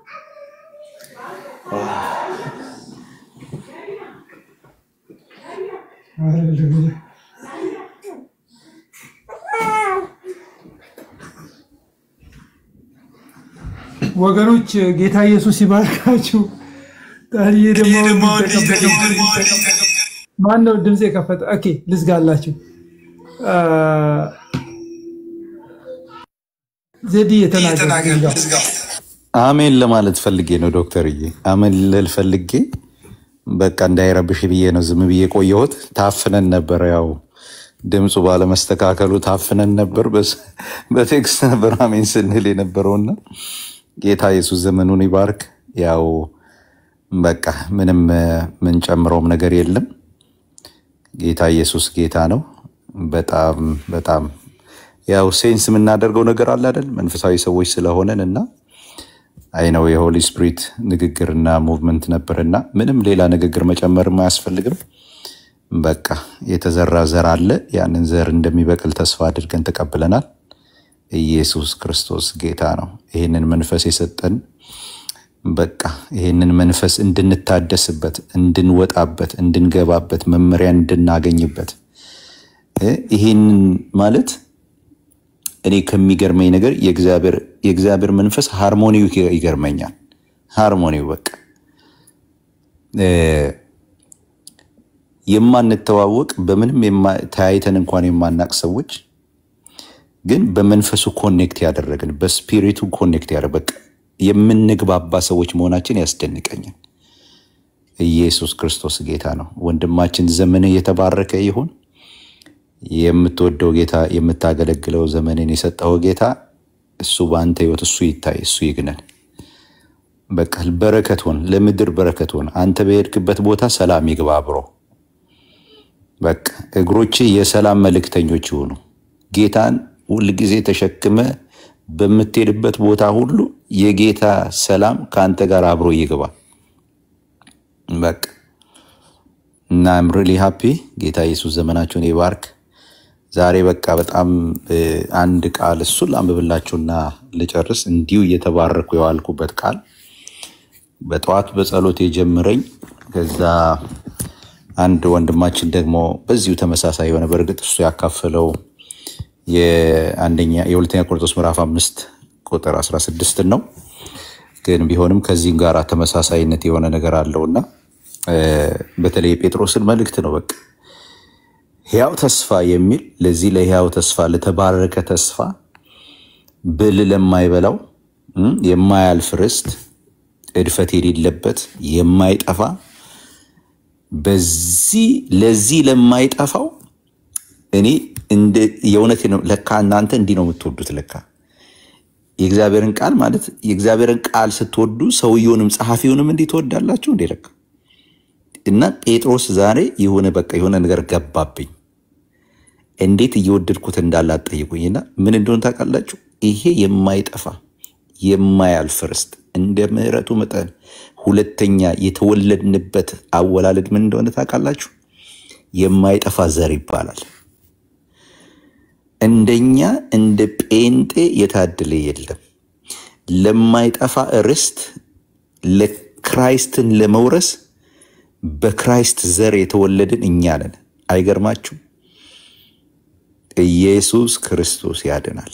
ሃሌሉያ ወገኖች ጌታ ኢየሱስ ይባርካችሁ ታዲያ ደግሞ ማን ነው ድምጽ የከፈተ ኦኬ ልዝጋላችሁ ዘዲ የተናገረ አሜን ለማለት ፈልጌ ነው ዶክተርዬ አሜን ልል ፈልጌ በቃ እንዳይረብሽ ብዬ ነው ዝም ብዬ ቆየሁት ታፍነን ነበር ያው ድምጹ ባለ መስተካከሉ ታፍነን ነበር በቴክስት ነበር አሜን ስንል የነበረውና ጌታ ኢየሱስ ዘመኑን ይባርክ ያው በቃ ምንም ምን ጨምሮም ነገር የለም ጌታ ኢየሱስ ጌታ ነው በጣም በጣም ያው ሴንስ ምናደርገው ነገር አለ አይደል መንፈሳዊ ሰዎች ስለሆነንና አይ ነው የሆሊ ስፒሪት ንግግርና ሙቭመንት ነበርና ምንም ሌላ ንግግር መጨመር ማያስፈልግም በቃ የተዘራ ዘር አለ ያንን ዘር እንደሚበቅል ተስፋ አድርገን ተቀበለናል ኢየሱስ ክርስቶስ ጌታ ነው ይሄንን መንፈስ የሰጠን በቃ ይሄንን መንፈስ እንድንታደስበት እንድንወጣበት እንድንገባበት መመሪያ እንድናገኝበት ይሄን ማለት እኔ ከሚገርመኝ ነገር የእግዚአብሔር የእግዚአብሔር መንፈስ ሃርሞኒው ይገርመኛል ሃርሞኒው በቃ የማንተዋወቅ በምንም ታይተን እንኳን የማናቅ ሰዎች ግን በመንፈሱ ኮኔክት ያደረግን በስፒሪቱ ኮኔክት ያደረበቅ የምንግባባ ሰዎች መሆናችን ያስደንቀኛል ኢየሱስ ክርስቶስ ጌታ ነው ወንድማችን ዘመን የተባረከ ይሁን የምትወደው ጌታ የምታገለግለው ዘመንን የሰጠው ጌታ እሱ ባንተ ህይወት እሱ ይታይ እሱ ይግነን በቃ በረከት ሆን ለምድር በረከት ሆን አንተ በሄድክበት ቦታ ሰላም ይግባ ብሮ በቃ እግሮች የሰላም መልእክተኞች ይሁኑ ጌታን ሁሉ ጊዜ ተሸክመ በመትሄድበት ቦታ ሁሉ የጌታ ሰላም ካንተ ጋር አብሮ ይግባ በቃ እና I'm really happy ጌታ ኢየሱስ ዘመናችሁን ይባርክ ዛሬ በቃ በጣም አንድ ቃል እሱ ላምብላችሁና ልጨርስ እንዲው እየተባረኩ ያልኩበት ቃል በጧት በጸሎት የጀመረኝ ከዛ አንድ ወንድማችን ደግሞ በዚሁ ተመሳሳይ የሆነ በርግጥ እሱ ያካፈለው የአንደኛ የሁለተኛ ቆሮንቶስ ምዕራፍ አምስት ቁጥር አስራ ስድስት ነው ግን ቢሆንም ከዚህም ጋር ተመሳሳይነት የሆነ ነገር አለውና በተለይ ጴጥሮስን መልእክት ነው በቃ ሕያው ተስፋ የሚል ለዚህ ለሕያው ተስፋ ለተባረከ ተስፋ ብል ለማይበላው የማያልፍ ርስት እድፈት የሌለበት የማይጠፋ በዚህ ለዚህ ለማይጠፋው እኔ እንደ የውነት ነው ለካ እናንተ እንዲ ነው የምትወዱት ለካ የእግዚአብሔርን ቃል ማለት የእግዚአብሔርን ቃል ስትወዱ ሰውየውንም ጸሐፊውንም እንዲ ተወዳላችሁ እንደ ለካ እና ጴጥሮስ ዛሬ የሆነ በቃ የሆነ ነገር ገባብኝ እንዴት እየወደድኩት እንዳላት ጠይቁኝና ምን እንደሆነ ታውቃላችሁ? ይሄ የማይጠፋ የማያልፍ ርስት እንደ ምህረቱ መጠን ሁለተኛ የተወለድንበት አወላለድ ምን እንደሆነ ታውቃላችሁ? የማይጠፋ ዘር ይባላል። እንደኛ እንደ ጴንጤ የታደለ የለም። ለማይጠፋ ርስት ለክራይስትን ለመውረስ በክራይስት ዘር የተወለድን እኛ ነን። አይገርማችሁ? ኢየሱስ ክርስቶስ ያድናል።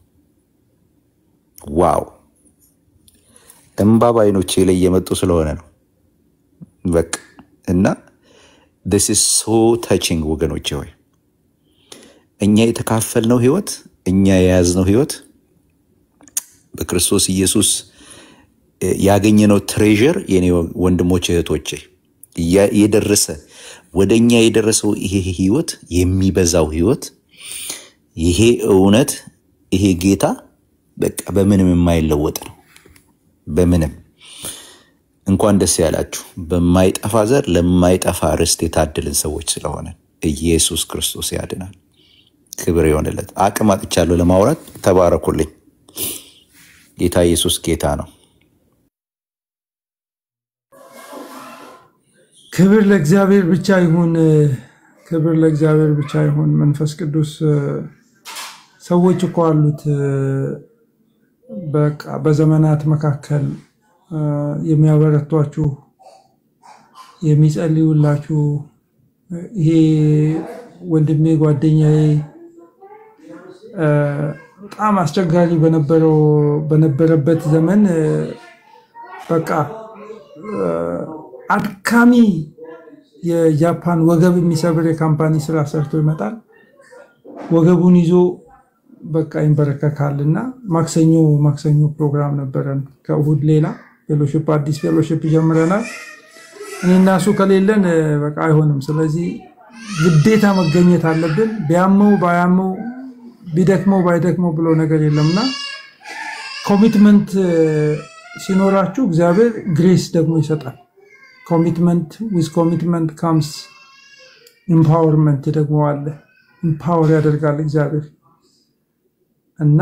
ዋው! እንባ ባይኖቼ ላይ የመጡ ስለሆነ ነው። በቃ እና this is so touching ወገኖቼ ሆይ እኛ የተካፈልነው ህይወት እኛ የያዝነው ህይወት በክርስቶስ ኢየሱስ ያገኘነው ትሬዠር የኔ ወንድሞቼ እህቶቼ የደረሰ ወደኛ የደረሰው ይሄ ህይወት የሚበዛው ህይወት ይሄ እውነት ይሄ ጌታ በቃ በምንም የማይለወጥ ነው። በምንም እንኳን ደስ ያላችሁ በማይጠፋ ዘር ለማይጠፋ ርስት የታደልን ሰዎች ስለሆነ ኢየሱስ ክርስቶስ ያድናል። ክብር ይሁንለት። አቅም አጥቻለሁ ለማውራት። ተባረኩልኝ። ጌታ ኢየሱስ ጌታ ነው። ክብር ለእግዚአብሔር ብቻ ይሁን። ክብር ለእግዚአብሔር ብቻ ይሁን። መንፈስ ቅዱስ ሰዎች እኮ አሉት በቃ በዘመናት መካከል የሚያበረቷችሁ የሚጸልዩላችሁ ይሄ ወንድሜ ጓደኛዬ በጣም አስቸጋሪ በነበረው በነበረበት ዘመን በቃ አድካሚ የጃፓን ወገብ የሚሰብር የካምፓኒ ስራ ሰርቶ ይመጣል። ወገቡን ይዞ በቃ ይንበረከካልና ማክሰኞ ማክሰኞ ፕሮግራም ነበረን ከእሁድ ሌላ ፌሎሺፕ አዲስ ፌሎሺፕ ጀምረናል። እኔና እሱ ከሌለን በቃ አይሆንም። ስለዚህ ግዴታ መገኘት አለብን። ቢያመው ባያመው ቢደክመው ባይደክመው ብሎ ነገር የለምና ኮሚትመንት ሲኖራችሁ እግዚአብሔር ግሬስ ደግሞ ይሰጣል። ኮሚትመንት with commitment comes empowerment ደግሞ አለ። empower ያደርጋል እግዚአብሔር እና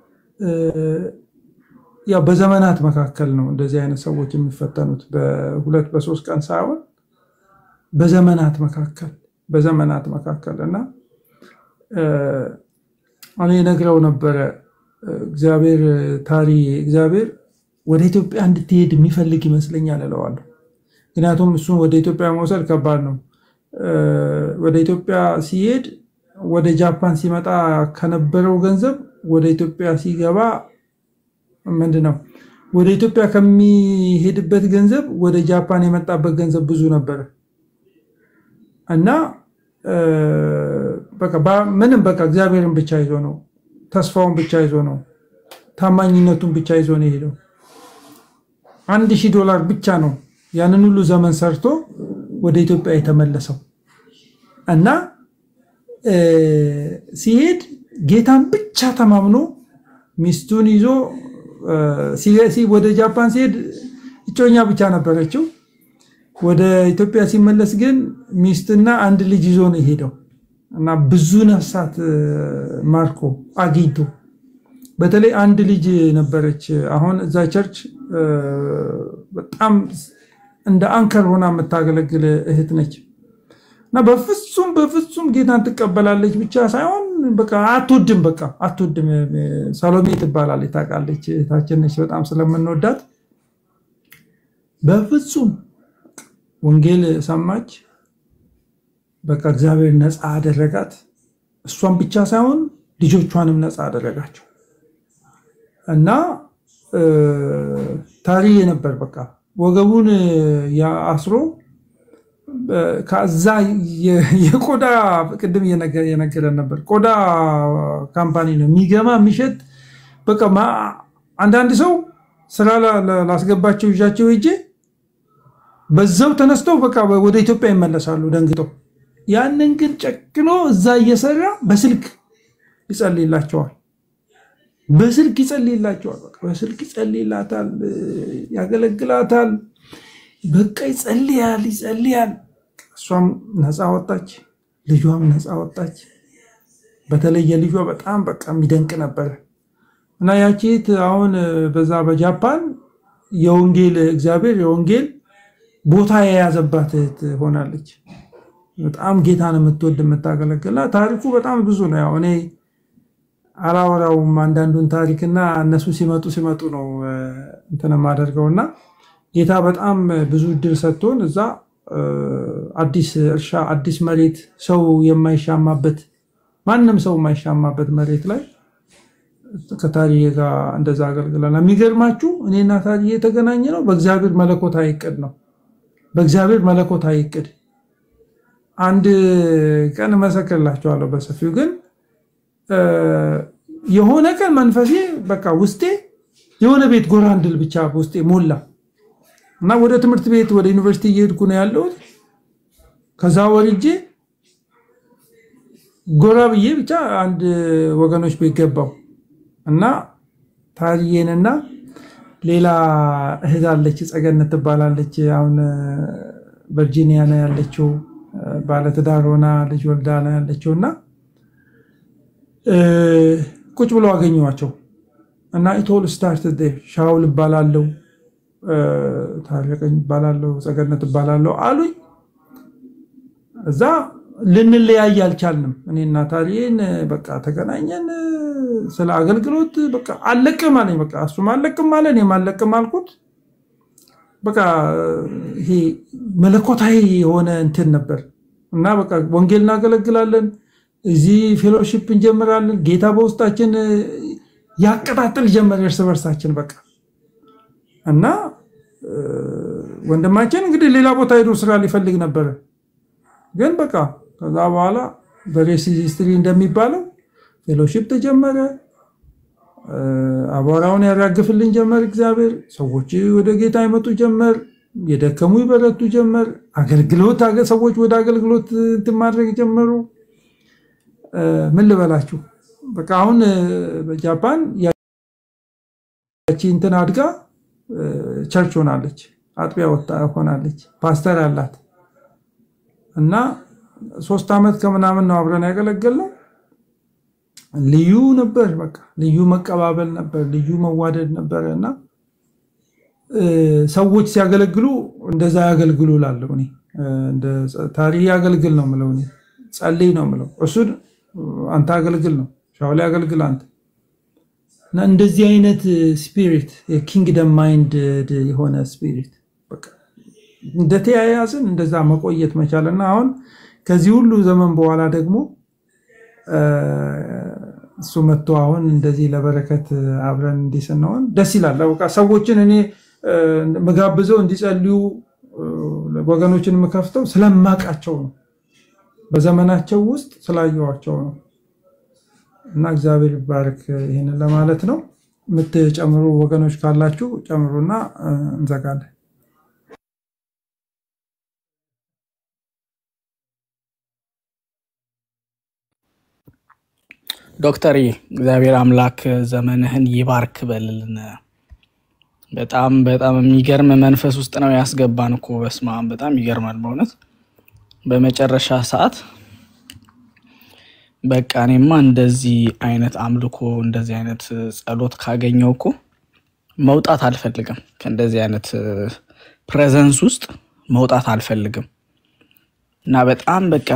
ያ በዘመናት መካከል ነው እንደዚህ አይነት ሰዎች የሚፈተኑት በሁለት በሶስት ቀን ሳይሆን በዘመናት መካከል በዘመናት መካከል እና እኔ ነግረው ነበር እግዚአብሔር ታሪ እግዚአብሔር ወደ ኢትዮጵያ እንድትሄድ የሚፈልግ ይመስለኛል እለዋለሁ። ምክንያቱም እሱ ወደ ኢትዮጵያ መውሰድ ከባድ ነው። ወደ ኢትዮጵያ ሲሄድ ወደ ጃፓን ሲመጣ ከነበረው ገንዘብ ወደ ኢትዮጵያ ሲገባ ምንድነው ወደ ኢትዮጵያ ከሚሄድበት ገንዘብ ወደ ጃፓን የመጣበት ገንዘብ ብዙ ነበር እና በቃ ምንም በቃ እግዚአብሔርን ብቻ ይዞ ነው ተስፋውን ብቻ ይዞ ነው ታማኝነቱን ብቻ ይዞ ነው ሄደው አንድ ሺህ ዶላር ብቻ ነው ያንን ሁሉ ዘመን ሰርቶ ወደ ኢትዮጵያ የተመለሰው እና ሲሄድ ጌታን ብቻ ተማምኖ ሚስቱን ይዞ ሲሲ ወደ ጃፓን ሲሄድ እጮኛ ብቻ ነበረችው። ወደ ኢትዮጵያ ሲመለስ ግን ሚስትና አንድ ልጅ ይዞ ነው ሄደው እና ብዙ ነፍሳት ማርኮ አግኝቶ በተለይ አንድ ልጅ ነበረች አሁን እዛ ቸርች በጣም እንደ አንከር ሆና የምታገለግል እህት ነች እና በፍጹም በፍጹም ጌታን ተቀበላለች ብቻ ሳይሆን በቃ አትወድም በቃ አትወድም ሰሎሜ ትባላለች ታውቃለች እህታችን ነች በጣም ስለምንወዳት በፍጹም ወንጌል ሰማች በቃ እግዚአብሔር ነፃ አደረጋት እሷን ብቻ ሳይሆን ልጆቿንም ነፃ አደረጋቸው እና ታሪዬ ነበር በቃ ወገቡን ያስሮ ከዛ የቆዳ ቅድም የነገረን ነበር ቆዳ ካምፓኒ ነው የሚገማ የሚሸጥ በቃ አንዳንድ ሰው ስራ ላስገባቸው ይጃቸው ይጄ በዛው ተነስተው በቃ ወደ ኢትዮጵያ ይመለሳሉ ደንግጠው ያንን ግን ጨክኖ እዛ እየሰራ በስልክ ይጸልይላቸዋል በስልክ ይጸልይላቸዋል በቃ በስልክ ይጸልይላታል ያገለግላታል በቃ ይጸልያል ይጸልያል እሷም ነፃ ወጣች ልጇም ነፃ ወጣች በተለይ ልጇ በጣም በቃ የሚደንቅ ነበር እና ያቺት አሁን በዛ በጃፓን የወንጌል እግዚአብሔር የወንጌል ቦታ የያዘባት ሆናለች በጣም ጌታን የምትወድ የምታገለግላ ታሪኩ በጣም ብዙ ነው ያው እኔ አላወራውም አንዳንዱን ታሪክና እነሱ ሲመጡ ሲመጡ ነው እንተና ማደርገውና ጌታ በጣም ብዙ ድል ሰጥቶን እዛ አዲስ እርሻ አዲስ መሬት ሰው የማይሻማበት ማንንም ሰው የማይሻማበት መሬት ላይ ከታሪዬ ጋር እንደዛ አገልግለና የሚገርማችሁ እኔና ታሪዬ የተገናኘ ነው በእግዚአብሔር መለኮታዊ ዕቅድ ነው በእግዚአብሔር መለኮታዊ ዕቅድ አንድ ቀን መሰከርላችኋለሁ በሰፊው ግን የሆነ ቀን መንፈሴ በቃ ውስጤ የሆነ ቤት ጎራ እንድል ብቻ ውስጤ ሞላ እና ወደ ትምህርት ቤት ወደ ዩኒቨርሲቲ እየሄድኩ ነው ያለው ከዛ ወርጄ ጎራ ብዬ ብቻ አንድ ወገኖች ቤት ገባው እና ታሪዬንና ሌላ እህት አለች ጸገነት ትባላለች አሁን ቨርጂኒያ ነው ያለችው ባለ ትዳር ሆና ልጅ ወልዳ ነው ያለችውና ቁጭ ብለው አገኘዋቸው እና it all started there ሻውል ባላለው ታሪቀኝ ባላለው ጸገነት ባላለው አሉኝ እዛ ልንለያይ አልቻልንም እኔና ታሪዬን በቃ ተገናኘን ስለ አገልግሎት በቃ አለቅም አለኝ በቃ እሱም አለቅም አለ እኔም አለቅም አልኩት በቃ ይሄ መለኮታዊ የሆነ እንትን ነበር እና በቃ ወንጌልን አገለግላለን እዚህ ፌሎሺፕ እንጀምራለን ጌታ በውስጣችን ያቀጣጥል ጀመረ እርስ በርሳችን በቃ እና ወንድማችን እንግዲህ ሌላ ቦታ ሄዶ ስራ ሊፈልግ ነበር ግን በቃ ከዛ በኋላ በሬሲ ሂስትሪ እንደሚባለው ፌሎሺፕ ተጀመረ አባራውን ያራግፍልን ጀመር እግዚአብሔር ሰዎች ወደ ጌታ ይመጡ ጀመር የደከሙ ይበረቱ ጀመር አገልግሎት አገ ሰዎች ወደ አገልግሎት እንትን ጀመሩ ምን ልበላችሁ በቃ አሁን በጃፓን ያቺ እንትን አድጋ ቸርች ሆናለች አጥቢያ ወጣ ሆናለች ፓስተር አላት እና ሶስት አመት ከምናምን ነው አብረን ያገለገልነው ልዩ ነበር በቃ ልዩ መቀባበል ነበር ልዩ መዋደድ ነበርና ሰዎች ሲያገለግሉ እንደዛ ያገልግሉ ላለው እኔ እንደ ታሪክ ያገልግል ነው ማለት ነው ጸልይ ነው ማለት እሱ አንተ አገልግል ነው ሻውል ያገልግል አንተ እና እንደዚህ አይነት ስፒሪት የኪንግደም ማይንድ የሆነ ስፒሪት በቃ እንደተያያዝን እንደዛ መቆየት መቻልና አሁን ከዚህ ሁሉ ዘመን በኋላ ደግሞ እሱ መጥቶ አሁን እንደዚህ ለበረከት አብረን እንዲሰነውን ደስ ይላል በቃ ሰዎችን እኔ መጋብዘው እንዲጸልዩ ወገኖችን መከፍተው ስለማቃቸው ነው በዘመናቸው ውስጥ ስላየዋቸው ነው እና እግዚአብሔር ይባርክ ይሄንን ለማለት ነው ምትጨምሩ ወገኖች ካላችሁ ጨምሩና እንዘጋለን ዶክተር እግዚአብሔር አምላክ ዘመንህን ይባርክ በልልን በጣም በጣም የሚገርም መንፈስ ውስጥ ነው ያስገባንኮ በስማም በጣም ይገርማል በእውነት በመጨረሻ ሰዓት በቃ እኔማ እንደዚህ አይነት አምልኮ እንደዚህ አይነት ጸሎት ካገኘውኮ መውጣት አልፈልግም ከእንደዚህ አይነት ፕሬዘንስ ውስጥ መውጣት አልፈልግም እና በጣም በቃ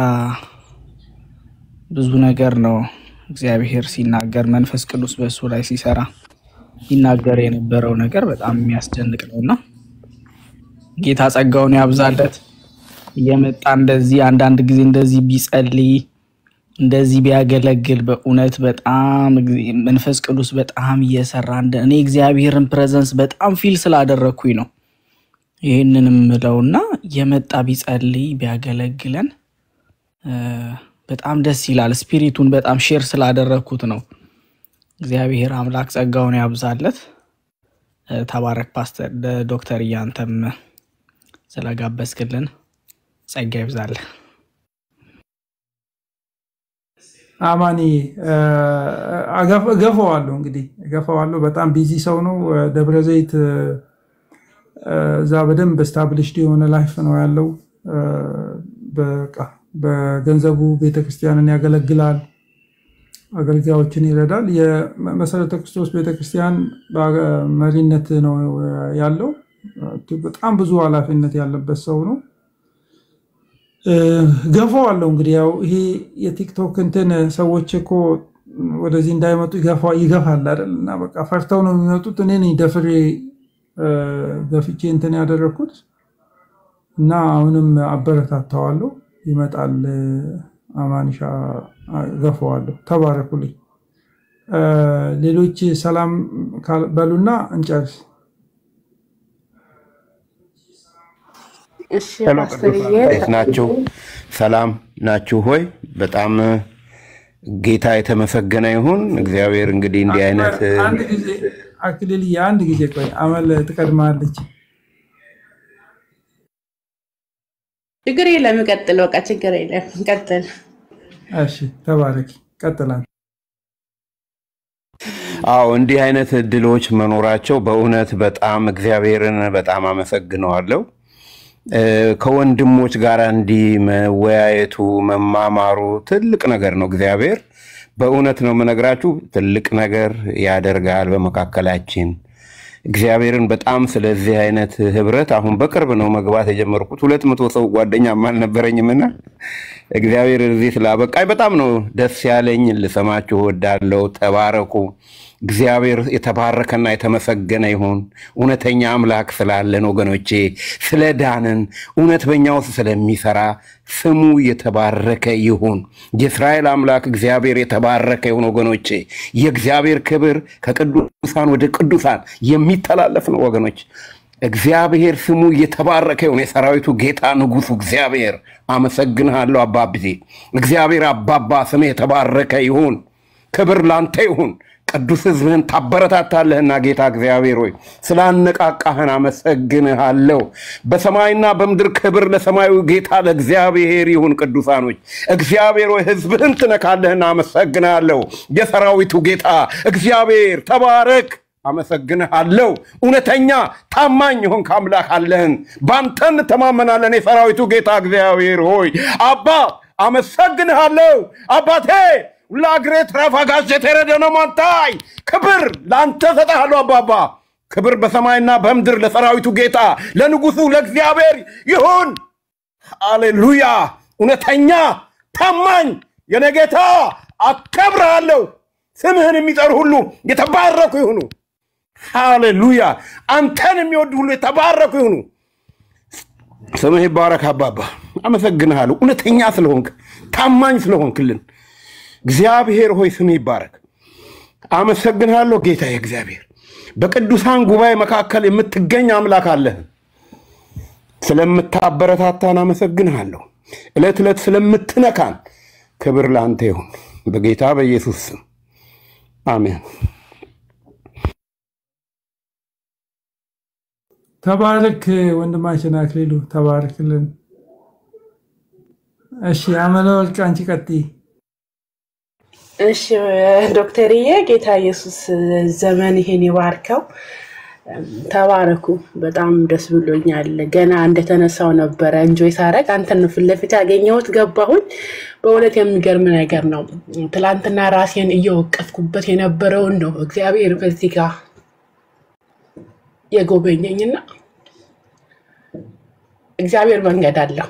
ብዙ ነገር ነው እግዚአብሔር ሲናገር መንፈስ ቅዱስ በሱ ላይ ሲሰራ ይናገር የነበረው ነገር በጣም የሚያስደንቅ ነውና ጌታ ጸጋውን ያብዛለት የመጣ እንደዚህ አንድ አንድ ጊዜ እንደዚህ ቢጸልይ እንደዚህ ቢያገለግል በእውነት በጣም መንፈስ ቅዱስ በጣም እየሰራ እንደ እኔ እግዚአብሔርን ፕሬዘንስ በጣም ፊል ስላደረኩኝ ነው ይሄንንም ምለውና የመጣ ቢጸልይ ቢያገለግለን በጣም ደስ ይላል ስፒሪቱን በጣም ሼር ስላደረኩት ነው እግዚአብሔር አምላክ ጸጋውን ያብዛለት ተባረክ ፓስተር ዶክተር ያንተም ስለጋበስክልን ጸጋ ይብዛል አማኒ አጋፍ ገፈዋለሁ እንግዲህ ገፈዋለሁ በጣም ቢዚ ሰው ነው ደብረ ዘይት እዛ በደንብ ስታብሊሽድ የሆነ ላይፍ ነው ያለው በቃ በገንዘቡ ቤተክርስቲያንን ያገለግላል አገልጋዮችን ይረዳል። የመሰረተ ክርስቶስ ቤተክርስቲያን መሪነት ነው ያለው። በጣም ብዙ ኃላፊነት ያለበት ሰው ነው። ገፋዋለሁ እንግዲህ ያው ይሄ የቲክቶክ እንትን ሰዎች እኮ ወደዚህ እንዳይመጡ ይገፋ ይገፋል አይደልና በቃ ፈርተው ነው የሚመጡት። እኔ ነኝ ደፍሬ ገፍቼ እንትን ያደረኩት እና አሁንም አበረታታዋለሁ። ይመጣል አማንሻ ገፋዋለሁ። ተባረኩልኝ። ሌሎች ሰላም በሉና እንጨርስ። እሺ ፓስተርዬ ናችሁ? ሰላም ናችሁ ሆይ? በጣም ጌታ የተመሰገነ ይሁን። እግዚአብሔር እንግዲህ እንዲህ አይነት አንድ ጊዜ አክሊል አንድ ጊዜ ቆይ አመል ትቀድማለች። ችግር የለም ቀጥል። በቃ ችግር የለም ቀጥል። እሺ ተባረክ። ቀጥላል። አዎ እንዲህ አይነት እድሎች መኖራቸው በእውነት በጣም እግዚአብሔርን በጣም አመሰግነዋለሁ። ከወንድሞች ጋር እንዲህ መወያየቱ መማማሩ ትልቅ ነገር ነው። እግዚአብሔር በእውነት ነው የምነግራችሁ ትልቅ ነገር ያደርጋል በመካከላችን። እግዚአብሔርን በጣም ስለዚህ አይነት ህብረት አሁን በቅርብ ነው መግባት የጀመርኩት። ሁለት መቶ ሰው ጓደኛም አልነበረኝምና እግዚአብሔር እዚህ ስላበቃኝ በጣም ነው ደስ ያለኝ። ልሰማችሁ እወዳለሁ። ተባረኩ። እግዚአብሔር የተባረከና የተመሰገነ ይሁን። እውነተኛ አምላክ ስላለን ወገኖቼ ስለዳንን እውነት በእኛ ውስጥ ስለሚሰራ ስሙ የተባረከ ይሁን። የእስራኤል አምላክ እግዚአብሔር የተባረከ ይሁን ወገኖቼ። የእግዚአብሔር ክብር ከቅዱሳን ወደ ቅዱሳን የሚተላለፍ ነው ወገኖች። እግዚአብሔር ስሙ የተባረከ ይሁን። የሰራዊቱ ጌታ ንጉሱ እግዚአብሔር አመሰግንሃለሁ አባብዜ። እግዚአብሔር አባባ ስሙ የተባረከ ይሁን። ክብር ላንተ ይሁን። ቅዱስ ሕዝብህን ታበረታታለህና ጌታ እግዚአብሔር ሆይ ስላነቃቃህን አመሰግንሃለሁ። በሰማይና በምድር ክብር ለሰማዩ ጌታ ለእግዚአብሔር ይሁን። ቅዱሳኖች እግዚአብሔር ሆይ ሕዝብህን ትነካለህና አመሰግንሃለሁ። የሰራዊቱ ጌታ እግዚአብሔር ተባረክ። አመሰግንሃለሁ። እውነተኛ ታማኝ ሆን ካምላክ አለህን። ባንተን ተማመናለን። የሰራዊቱ ጌታ እግዚአብሔር ሆይ አባ አመሰግንሃለሁ። አባቴ ላግሬት ራፋጋስ የተረደነ ማንታይ ክብር ላንተ ሰጣለሁ አባባ። ክብር በሰማይና በምድር ለሰራዊቱ ጌታ ለንጉሱ ለእግዚአብሔር ይሁን። ሃሌሉያ። እውነተኛ ታማኝ የኔ ጌታ አከብራለሁ። ስምህን የሚጠሩ ሁሉ የተባረኩ ይሁኑ። ሃሌሉያ። አንተን የሚወዱ ሁሉ የተባረኩ ይሁኑ። ስምህ ይባረክ አባባ። አመሰግንሃለሁ እውነተኛ ስለሆንክ ታማኝ ስለሆንክልን እግዚአብሔር ሆይ ስምህ ይባረክ። አመሰግንሃለሁ ጌታዬ እግዚአብሔር። በቅዱሳን ጉባኤ መካከል የምትገኝ አምላክ አለህ። ስለምታበረታታን አመሰግንሃለሁ። ዕለት ዕለት ስለምትነካን ክብር ላንተ ይሁን በጌታ በኢየሱስ ስም አሜን። ተባረክ ወንድማችን አክሊሉ ተባረክልን። እሺ አመለወልቅ አንቺ ቀጥይ። እሺ ዶክተርዬ ጌታ ኢየሱስ ዘመን ይሄን ይባርከው። ተባረኩ። በጣም ደስ ብሎኛል። ገና እንደተነሳው ነበር እንጆይ ሳረግ አንተን ነው ፍለፊት ያገኘሁት ገባሁኝ። በእውነት የሚገርም ነገር ነው። ትላንትና ራሴን እየወቀስኩበት የነበረው ነው እግዚአብሔር በዚህ ጋር የጎበኘኝና እግዚአብሔር መንገድ አለው።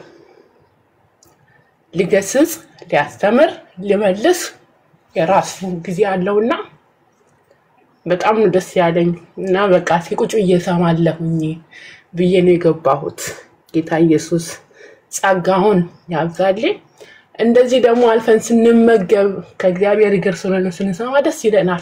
ሊገስጽ ሊያስተምር ሊመልስ የራሱ ጊዜ አለውና በጣም ደስ ያለኝ እና በቃ ሲቁጭ እየሰማለሁኝ ብዬ ነው የገባሁት። ጌታ ኢየሱስ ጸጋውን ያብዛልኝ። እንደዚህ ደግሞ አልፈን ስንመገብ ከእግዚአብሔር እግር ስለሆነ ስንሰማ ደስ ይለናል።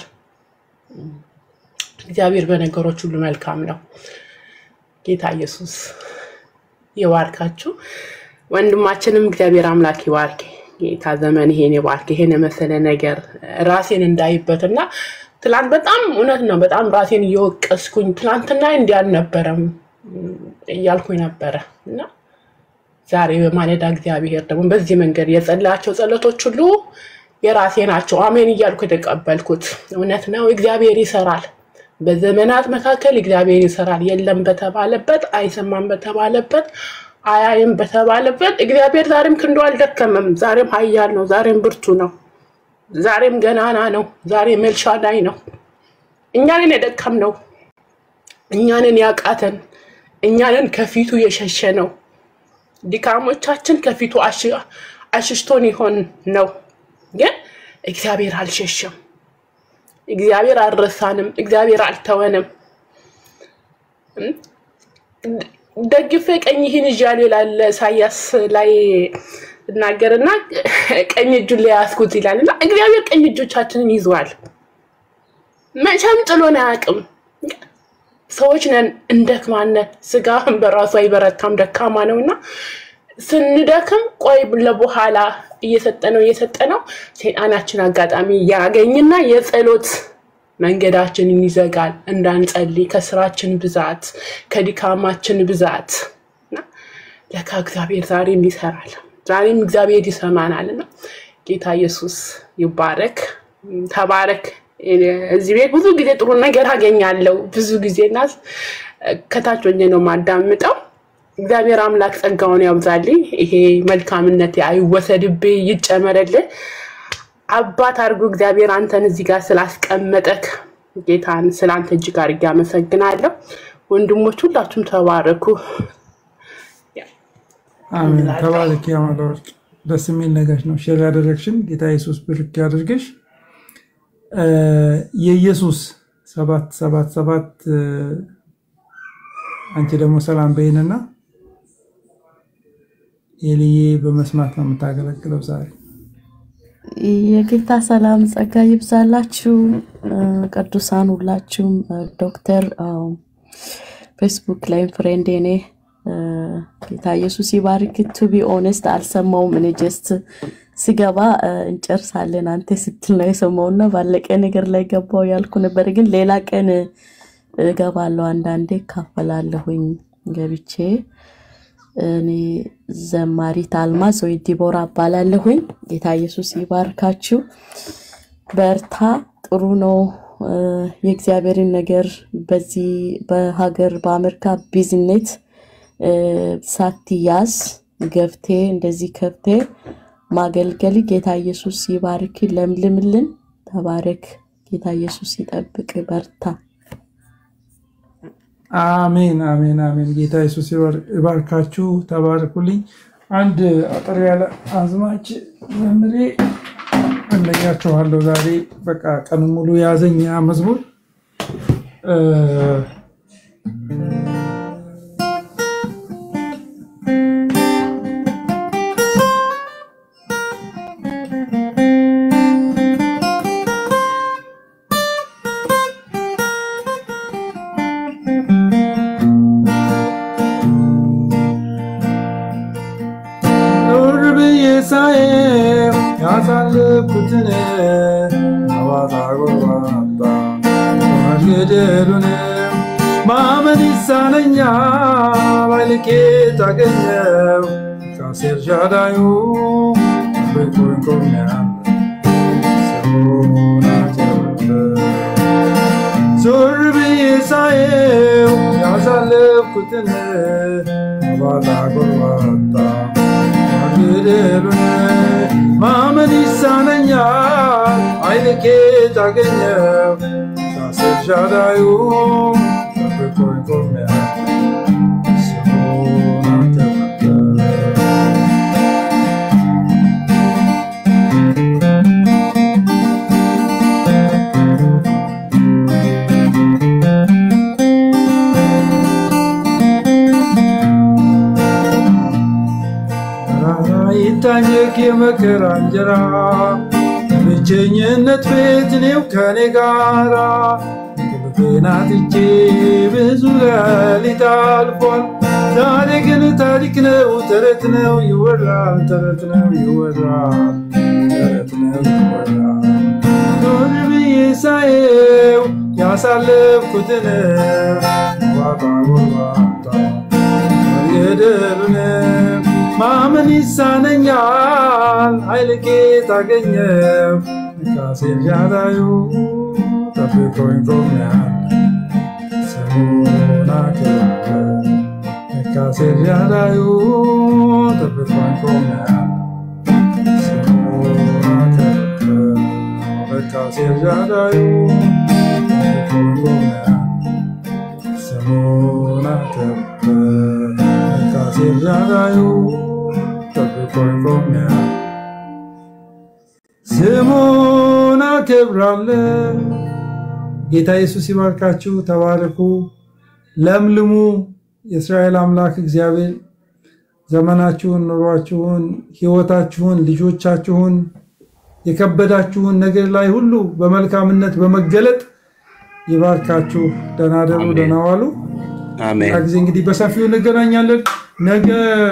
እግዚአብሔር በነገሮች ሁሉ መልካም ነው። ጌታ ኢየሱስ ይባርካችሁ። ወንድማችንም እግዚአብሔር አምላክ ይባርክ። ጌታ ዘመን ይሄን ይባርክ። ይሄን መሰለ ነገር ራሴን እንዳይበትና ትላንት በጣም እውነት ነው በጣም ራሴን እየወቀስኩኝ ትላንትና እንዲያል ነበርም እያልኩኝ ነበርና ዛሬ በማለዳ እግዚአብሔር ደግሞ በዚህ መንገድ የጸለያቸው ጸሎቶች ሁሉ የራሴ ናቸው። አሜን እያልኩ ተቀበልኩት። እውነት ነው እግዚአብሔር ይሰራል። በዘመናት መካከል እግዚአብሔር ይሰራል። የለም በተባለበት አይሰማም በተባለበት አያይም በተባለበት እግዚአብሔር ዛሬም ክንዱ አልደከመም። ዛሬም ኃያል ነው። ዛሬም ብርቱ ነው። ዛሬም ገናና ነው ዛሬም ኤልሻዳይ ነው እኛንን የደከምነው እኛንን ያቃተን እኛንን ከፊቱ የሸሸነው ድካሞቻችን ከፊቱ አሽሽቶን ይሆን ነው ግን እግዚአብሔር አልሸሸም እግዚአብሔር አልረሳንም እግዚአብሔር አልተወንም ደግፈ ቀኝህን ይያል ይላል ኢሳይያስ ላይ እናገርና ቀኝ እጁን ላይ ያስኩት ይላልና እግዚአብሔር ቀኝ እጆቻችንን ይዟል መቼም ጥሎን አያውቅም ሰዎች ነን እንደክማነን ስጋም በራሱ አይበረታም ደካማ ነውና ስንደክም ቆይ ለበኋላ እየሰጠነው እየሰጠነው ሰይጣናችን አጋጣሚ ያገኝና የጸሎት መንገዳችንን ይዘጋል እንዳንጸልይ ከስራችን ብዛት ከዲካማችን ብዛትና ለካ እግዚአብሔር ዛሬም ይሰራል ዛሬም እግዚአብሔር ይሰማናልና ጌታ ኢየሱስ ይባረክ ተባረክ እዚህ ቤት ብዙ ጊዜ ጥሩ ነገር አገኛለሁ ብዙ ጊዜና ከታች ሆኜ ነው ማዳምጠው እግዚአብሔር አምላክ ጸጋውን ያብዛልኝ ይሄ መልካምነት አይወሰድብኝ ይጨመረልህ አባት አርጉ እግዚአብሔር አንተን እዚህ ጋር ስላስቀመጠክ ጌታን ስላንተ እጅግ አድርጌ አመሰግናለሁ ወንድሞች ሁላችሁም ተባረኩ አሜን ተባረክ ያማሎች ደስ የሚል ነገር ነው ሼር ያደረግሽን ጌታ ኢየሱስ ብርክ ያድርግሽ የኢየሱስ ሰባት ሰባት ሰባት አንቺ ደግሞ ሰላም በይነና ኤሊዬ በመስማት ነው የምታገለግለው ዛሬ የጌታ ሰላም ጸጋ ይብዛላችሁ ቅዱሳን ሁላችሁም ዶክተር ፌስቡክ ላይ ፍሬንድ እኔ ጌታ ኢየሱስ ይባርክ ቱ ቢ ኦነስት አልሰማውም እኔ ጀስት ሲገባ እንጨርሳለን አንተ ስትል ነው የሰማውና ባለቀ ነገር ላይ ገባው ያልኩ ነበር ግን ሌላ ቀን ገባለው አንዳንዴ ካፈላለሁኝ ገብቼ እኔ ዘማሪት አልማዝ ወይ ዲቦራ ባላለሁኝ ጌታ ኢየሱስ ይባርካችሁ በርታ ጥሩ ነው የእግዚአብሔርን ነገር በዚህ በሀገር በአሜሪካ ቢዝነስ ሳትያዝ ገፍቴ እንደዚህ ከፍቴ ማገልገል ጌታ ኢየሱስ ይባርክ ለምልምልን ተባረክ ጌታ ኢየሱስ ይጠብቅ በርታ አሜን አሜን አሜን ጌታ ኢየሱስ ይባርካችሁ ተባረኩልኝ አንድ አጥር ያለ አዝማች መምሬ እንደያችኋለሁ ዛሬ በቃ ቀን ሙሉ ያዘኛ መዝሙር ያሳለፍኩትን አዋጣ ጎባጣ ማገደሉን ማመን ይሳነኛል ባልቄ ታገኘው ካሴር ሻዳዩ በቆን ቆሚያ ዞር ብዬ ሳየው ያሳለፍኩትን አዋጣ ጎባጣ ማገደሉን ማመን ይሳነኛል አይልቄ ታገኘው ካሴር ሻዳዩ በቆን ቆሚያ ይታኘክ የመከራ እንጀራ ብቸኝነት ቤት ነው ከኔ ጋራ ልቤናትቼ ብዙ ሌሊት አልፏል ዛሬ ግን ታሪክ ነው ተረት ነው ይወራል ተረት ነው ይወራል ተረት ነው ይወራል ዞር ብዬ ሳየው ያሳለፍኩትን ዋጣ ጎባጣ ገደሉን ማመን ይሳነኛል አይልቄ ታገኘው ካሴር ሻዳዩ ጠብቆኝ ቆሚያል ሰሙና ከበ ካሴር ሻዳዩ ጠብቆኝ ቆሚያል ሰሙና ከበ ኤልሻዳዩ ስሙን አከብር ለካስ ኤልሻዳዩ ጠብቆኝ ቆሜያለሁ ስሙን አከብራለሁ። ጌታ ኢየሱስ ይባርካችሁ። ተባረኩ፣ ለምልሙ። የእስራኤል አምላክ እግዚአብሔር ዘመናችሁን፣ ኑሯችሁን፣ ህይወታችሁን፣ ልጆቻችሁን የከበዳችሁን ነገር ላይ ሁሉ በመልካምነት በመገለጥ ይባርካችሁ። ደህና ደሩ፣ ደህና ዋሉ። አሜን። ጊዜ እንግዲህ በሰፊው እንገናኛለን። ነገ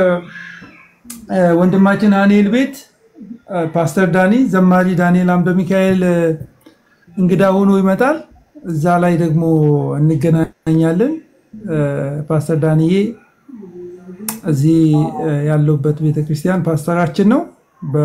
ወንድማችን አኔል ቤት ፓስተር ዳኒ ዘማሪ ዳንኤል አምደ ሚካኤል እንግዳ ሆኖ ይመጣል። እዛ ላይ ደግሞ እንገናኛለን። ፓስተር ዳንዬ እዚህ ያለበት ቤተክርስቲያን ፓስተራችን ነው። በ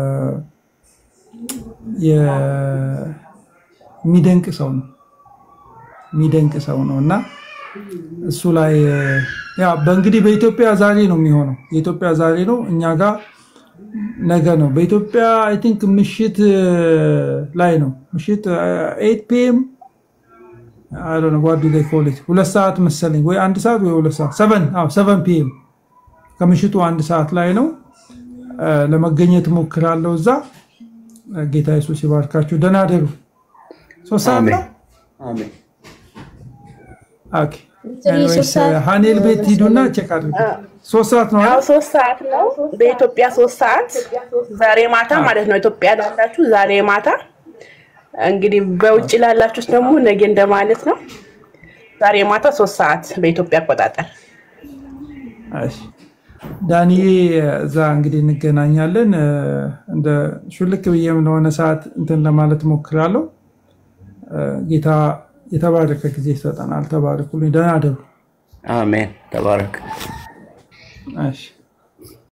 የሚደንቅ ሰው ነው የሚደንቅ ሰው ነውና እሱ ላይ ያ በእንግዲህ በኢትዮጵያ ዛሬ ነው የሚሆነው። የኢትዮጵያ ዛሬ ነው፣ እኛ ጋር ነገ ነው። በኢትዮጵያ አይ ቲንክ ምሽት ላይ ነው። ምሽት eight p m I don't know what do they call it ሁለት ሰዓት መሰለኝ ወይ አንድ ሰዓት ወይ ሁለት ሰዓት seven አዎ seven p m ከምሽቱ አንድ ሰዓት ላይ ነው። ለመገኘት ሞክራለሁ እዛ። ጌታ ኢየሱስ ይባርካችሁ። ደህና ደሩ። ሶስት ሰዓት ነው። አሜን። ኦኬ ኤኒዌይስ ሃኔል ቤት ሂዱና ቼክ አድርጉ። ሶስት ሰዓት ነው። አዎ ሶስት ሰዓት ነው በኢትዮጵያ ሶስት ሰዓት ዛሬ ማታ ማለት ነው። ኢትዮጵያ ላላችሁ ዛሬ ማታ፣ እንግዲህ በውጭ ላላችሁ ደግሞ ነገ እንደማለት ነው። ዛሬ ማታ ሶስት ሰዓት በኢትዮጵያ አቆጣጠር። እሺ ዳኒ እዛ እንግዲህ እንገናኛለን። እንደ ሹልክ ብዬም ለሆነ ሰዓት እንትን ለማለት ሞክራለሁ። ጌታ የተባረከ ጊዜ ይሰጠናል። ተባረኩልኝ። ደህና አደሩ። አሜን። ተባረክ። እሺ